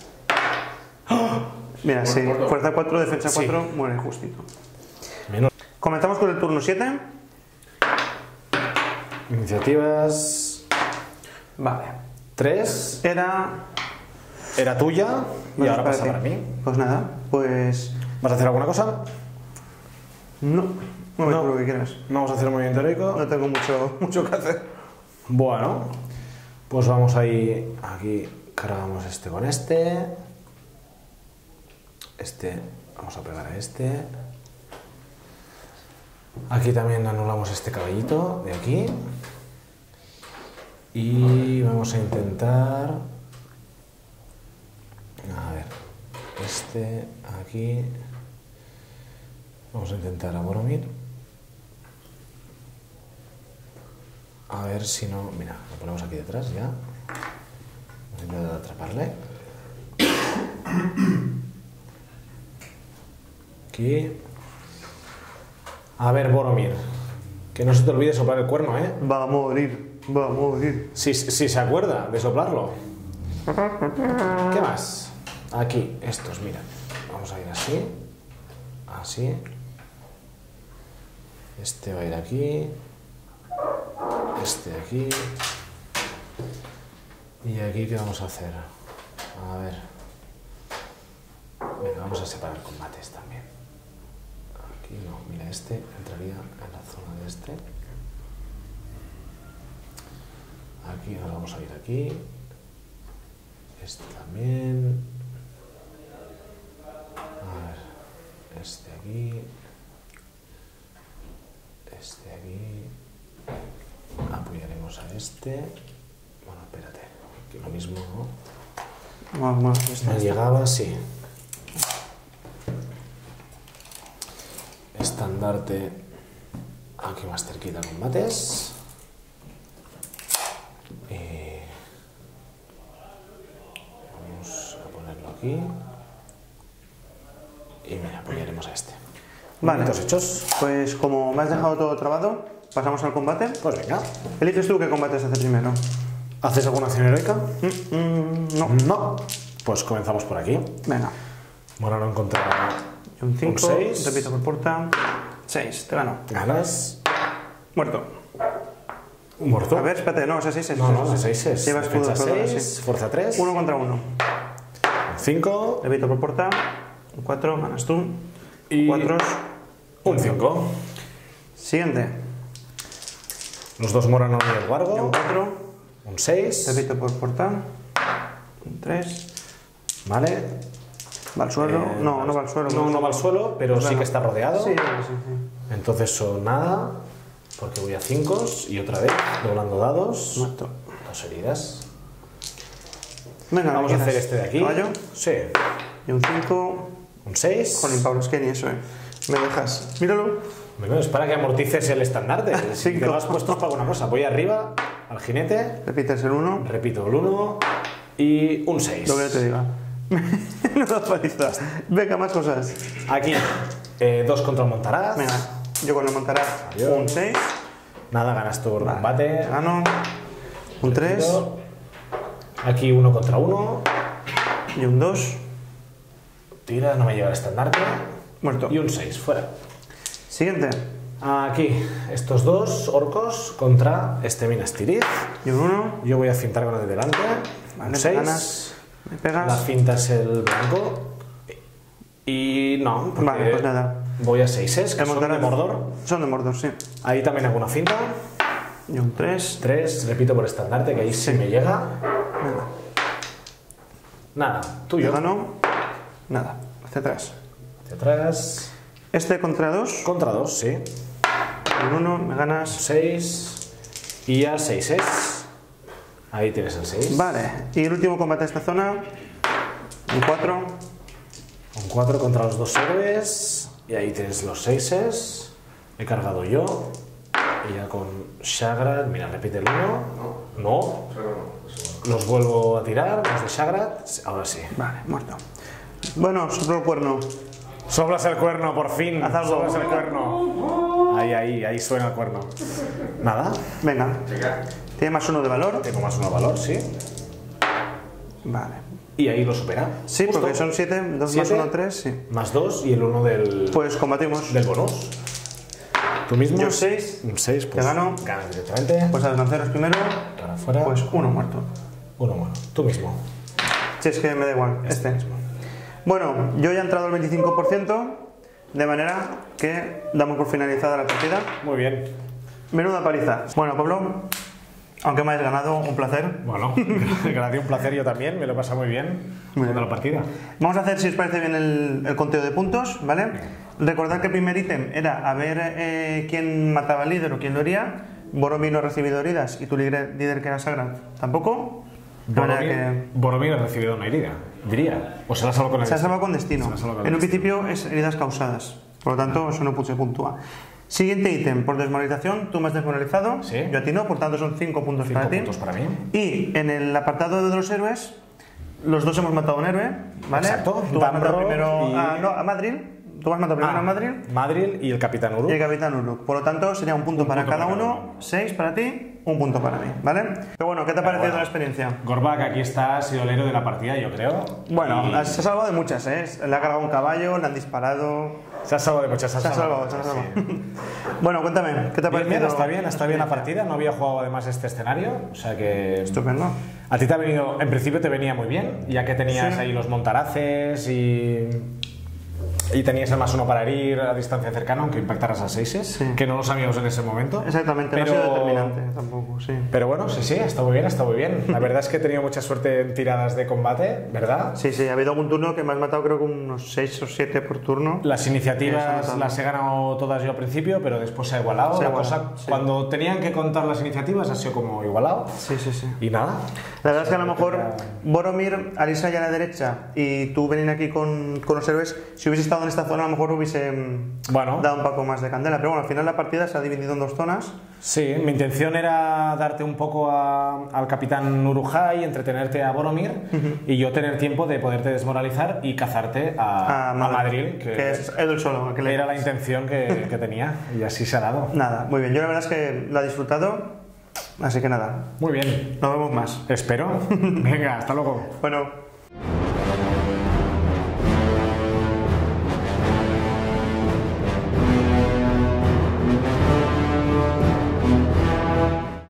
Mira, sí. Por dos. Fuerza 4, defensa Sí. 4, muere justito. Menos Comenzamos con el turno 7. iniciativas. Vale. 3. Era Tuya y Pues ahora pasa ti. para mí. Pues nada, pues. ¿Vas a hacer alguna cosa? No. No, No. lo que quieras. ¿No vamos a hacer un movimiento heroico? No tengo mucho que hacer. Bueno, pues vamos ahí. Aquí cargamos este con este. Este, vamos a pegar a este. Aquí también anulamos este caballito de aquí. Y vamos a intentar Este aquí. Vamos a intentar a Boromir. A ver si no... Mira, lo ponemos aquí detrás ya. Vamos a intentar atraparle. Aquí. A ver, Boromir. Que no se te olvide soplar el cuerno, ¿eh? Va a morir, va a morir. Si se acuerda de soplarlo. ¿Qué más? Aquí, estos, mira. Vamos a ir así. Así. Este va a ir aquí. Este aquí. Y aquí, ¿qué vamos a hacer? A ver. Venga, vamos a separar combates también. Aquí no, mira, este entraría en la zona de este. Aquí nos vamos a ir aquí. Este también. A ver, este aquí. Este aquí. Apoyaremos a este. Bueno, espérate, que lo mismo, ¿no? Bueno, Me llegaba, sí. Estandarte aquí más cerquita, combates. Vamos a ponerlo aquí. Y mira, apoyaremos a este. Vale. Movimientos hechos. Pues como me has dejado todo trabado, pasamos al combate. Pues venga. Eliges tú qué combates hacer primero. ¿Haces alguna acción heroica? No. No. Pues comenzamos por aquí. Venga. Bueno, no encontrar. Y un 5, seis. repito por puerta. 6, te gano. Ganas. Muerto. Un muerto. A ver, espérate, no, es 6. No, 6 es. Lleva escudo, Defensa perdona, 6, sí. fuerza 3. 1 contra 1. 5 Repito por puerta. Un 4, ganas tú. y 4. un 5. Siguiente. Los dos Morano y el Un Wargo. 4. Un 6. Repito por puerta. Un 3. Vale. ¿Va al suelo? No, no va al suelo. No va al suelo, pero sí Bueno. que está rodeado. Sí, sí. Entonces son nada, porque voy a 5 y otra vez, doblando dados. Muerto. 2 heridas. Venga, Vamos ¿qué a hacer quieres? este de aquí. Caballo. Sí. Y un 5. Un 6. Jolín, Pablo, es que ni eso, Me dejas. Míralo. Bueno, es para que amortices el estandarte. Si te Cinco. lo has puesto es para alguna cosa. Voy arriba, al jinete, Repites el 1. repito el 1 y un 6. Lo que yo te diga. No das palizas. Venga, más cosas. Aquí, 2 contra el Montaraz. Venga, yo con el Montaraz. Adiós. Un 6. Nada, ganas tú por combate. Gano. Un 3. Aquí 1 contra 1. Y un 2. Tira, no me llega el estandarte. Muerto. Y un 6, fuera. Siguiente. Aquí, estos dos orcos contra este Minas Tirith. Y un 1. Yo voy a cintar con el de delante. Vale, Un me 6. ganas. Me La pegas. cinta es el blanco. Y no, porque Vale, pues nada. voy a 6, que El son de Montaraz. Mordor. Son de Mordor, sí. Ahí también hago una cinta. Y un 3. 3, repito por estandarte, que ahí sí me llega. Venga. Nada, Yo tuyo. gano. Nada. Hacia atrás. Hacia atrás. Este contra 2. Contra 2, sí. Y un 1. Me ganas. 6. Y ya 6 es. Ahí tienes el 6. Vale. Y el último combate de esta zona. Un 4. Un 4 contra los dos héroes. Y ahí tienes los 6. He cargado yo. Y ya con Shagrat. Mira, repite el 1. No. Los vuelvo a tirar. Los de Shagrat. Ahora sí. Vale, muerto. Bueno, soplo el cuerno. Soplas el cuerno, por fin. Haz algo. Soplas el cuerno. Ahí suena el cuerno. Nada. Venga. Tiene más 1 de valor. Tengo más 1 valor, sí. Vale. Y ahí lo supera. Sí, Justo. porque son 7. 2 más Siete. 1, 3. Sí. Más 2 y el 1 del, Pues combatimos. del bonus. ¿Tú mismo? Yo 6. Un 6, pues. Te gano. Ganas directamente. Pues a los lanceros primero. Para afuera. Pues 1 muerto. 1 bueno. Tú mismo. Si es que me da igual. Este. Bueno, yo ya he entrado al 25%. De manera que damos por finalizada la partida. Muy bien. Menuda paliza. Bueno, Pablo, aunque me hayas ganado, un placer. Bueno, gracias, un placer, yo también, me lo he pasado muy bien jugando la partida. Vamos a hacer, si os parece bien, el conteo de puntos, ¿vale? Recordad que el primer ítem era a ver quién mataba al líder o quién lo haría. Boromir no ha recibido heridas y tu líder que era Shagrat tampoco. De manera que... Boromir ha recibido una herida. diría. O se la ha salvado con el Se ha salvado con destino. Se la ha salvado con En un destino. principio es heridas causadas. Por lo tanto, eso no se puntúa. Siguiente ítem, por desmoralización, tú me has desmoralizado, Sí. yo a ti no, por tanto son 5 puntos 5 para ti. puntos para mí. Y en el apartado de los héroes, los dos hemos matado a un héroe, ¿vale? Exacto. Tú has matado Damro primero y- a Madril, tú has matado primero a Madril Madril y el Capitán Uruk. y el Capitán Uruk. Por lo tanto, sería un punto para punto cada para cada uno, 6 para ti, un punto para mí, ¿vale? Pero bueno, ¿qué te ha parecido bueno. la experiencia? Gorbak aquí está, ha sido el héroe de la partida, yo creo. Bueno, Y se ha salvado de muchas, ¿eh? Le ha cargado un caballo, le han disparado... se ha salvado de muchas. Se ha salvado, se ha salvado. Sí. Bueno, cuéntame, ¿qué te ha Bien, parecido? está bien la partida. No había jugado además este escenario, o sea que... Estupendo. A ti te ha venido, en principio te venía muy bien, ya que tenías Sí. ahí los montaraces y tenías el +1 para herir a distancia cercana, aunque impactaras a 6, Sí. que no lo sabíamos en ese momento. Exactamente, no ha sido determinante tampoco, sí. Pero bueno, sí, está muy bien, está muy bien. La verdad es que he tenido mucha suerte en tiradas de combate, ¿verdad? Sí, ha habido algún turno que me has matado creo que unos 6 o 7 por turno. Las iniciativas Sí, las he ganado todas yo al principio, pero después se ha igualado. Se ha La cosa, igualado, sí. cuando tenían que contar las iniciativas ha sido como igualado. Sí. Y nada. La verdad es que a lo mejor Boromir, Alisa ya a la derecha y tú venir aquí con los héroes, si hubiese estado en esta zona a lo mejor hubiese Bueno. dado un poco más de candela. Pero bueno, al final la partida se ha dividido en 2 zonas. Sí, mi intención era darte un poco al Capitán Urujai, entretenerte a Boromir y yo tener tiempo de poderte desmoralizar y cazarte a Madril, que es Edul solo. Que le- era la intención que tenía y así se ha dado. Nada, muy bien. Yo la verdad es que la he disfrutado, así que nada, Muy bien, nos vemos más. espero. Venga, hasta luego. Bueno.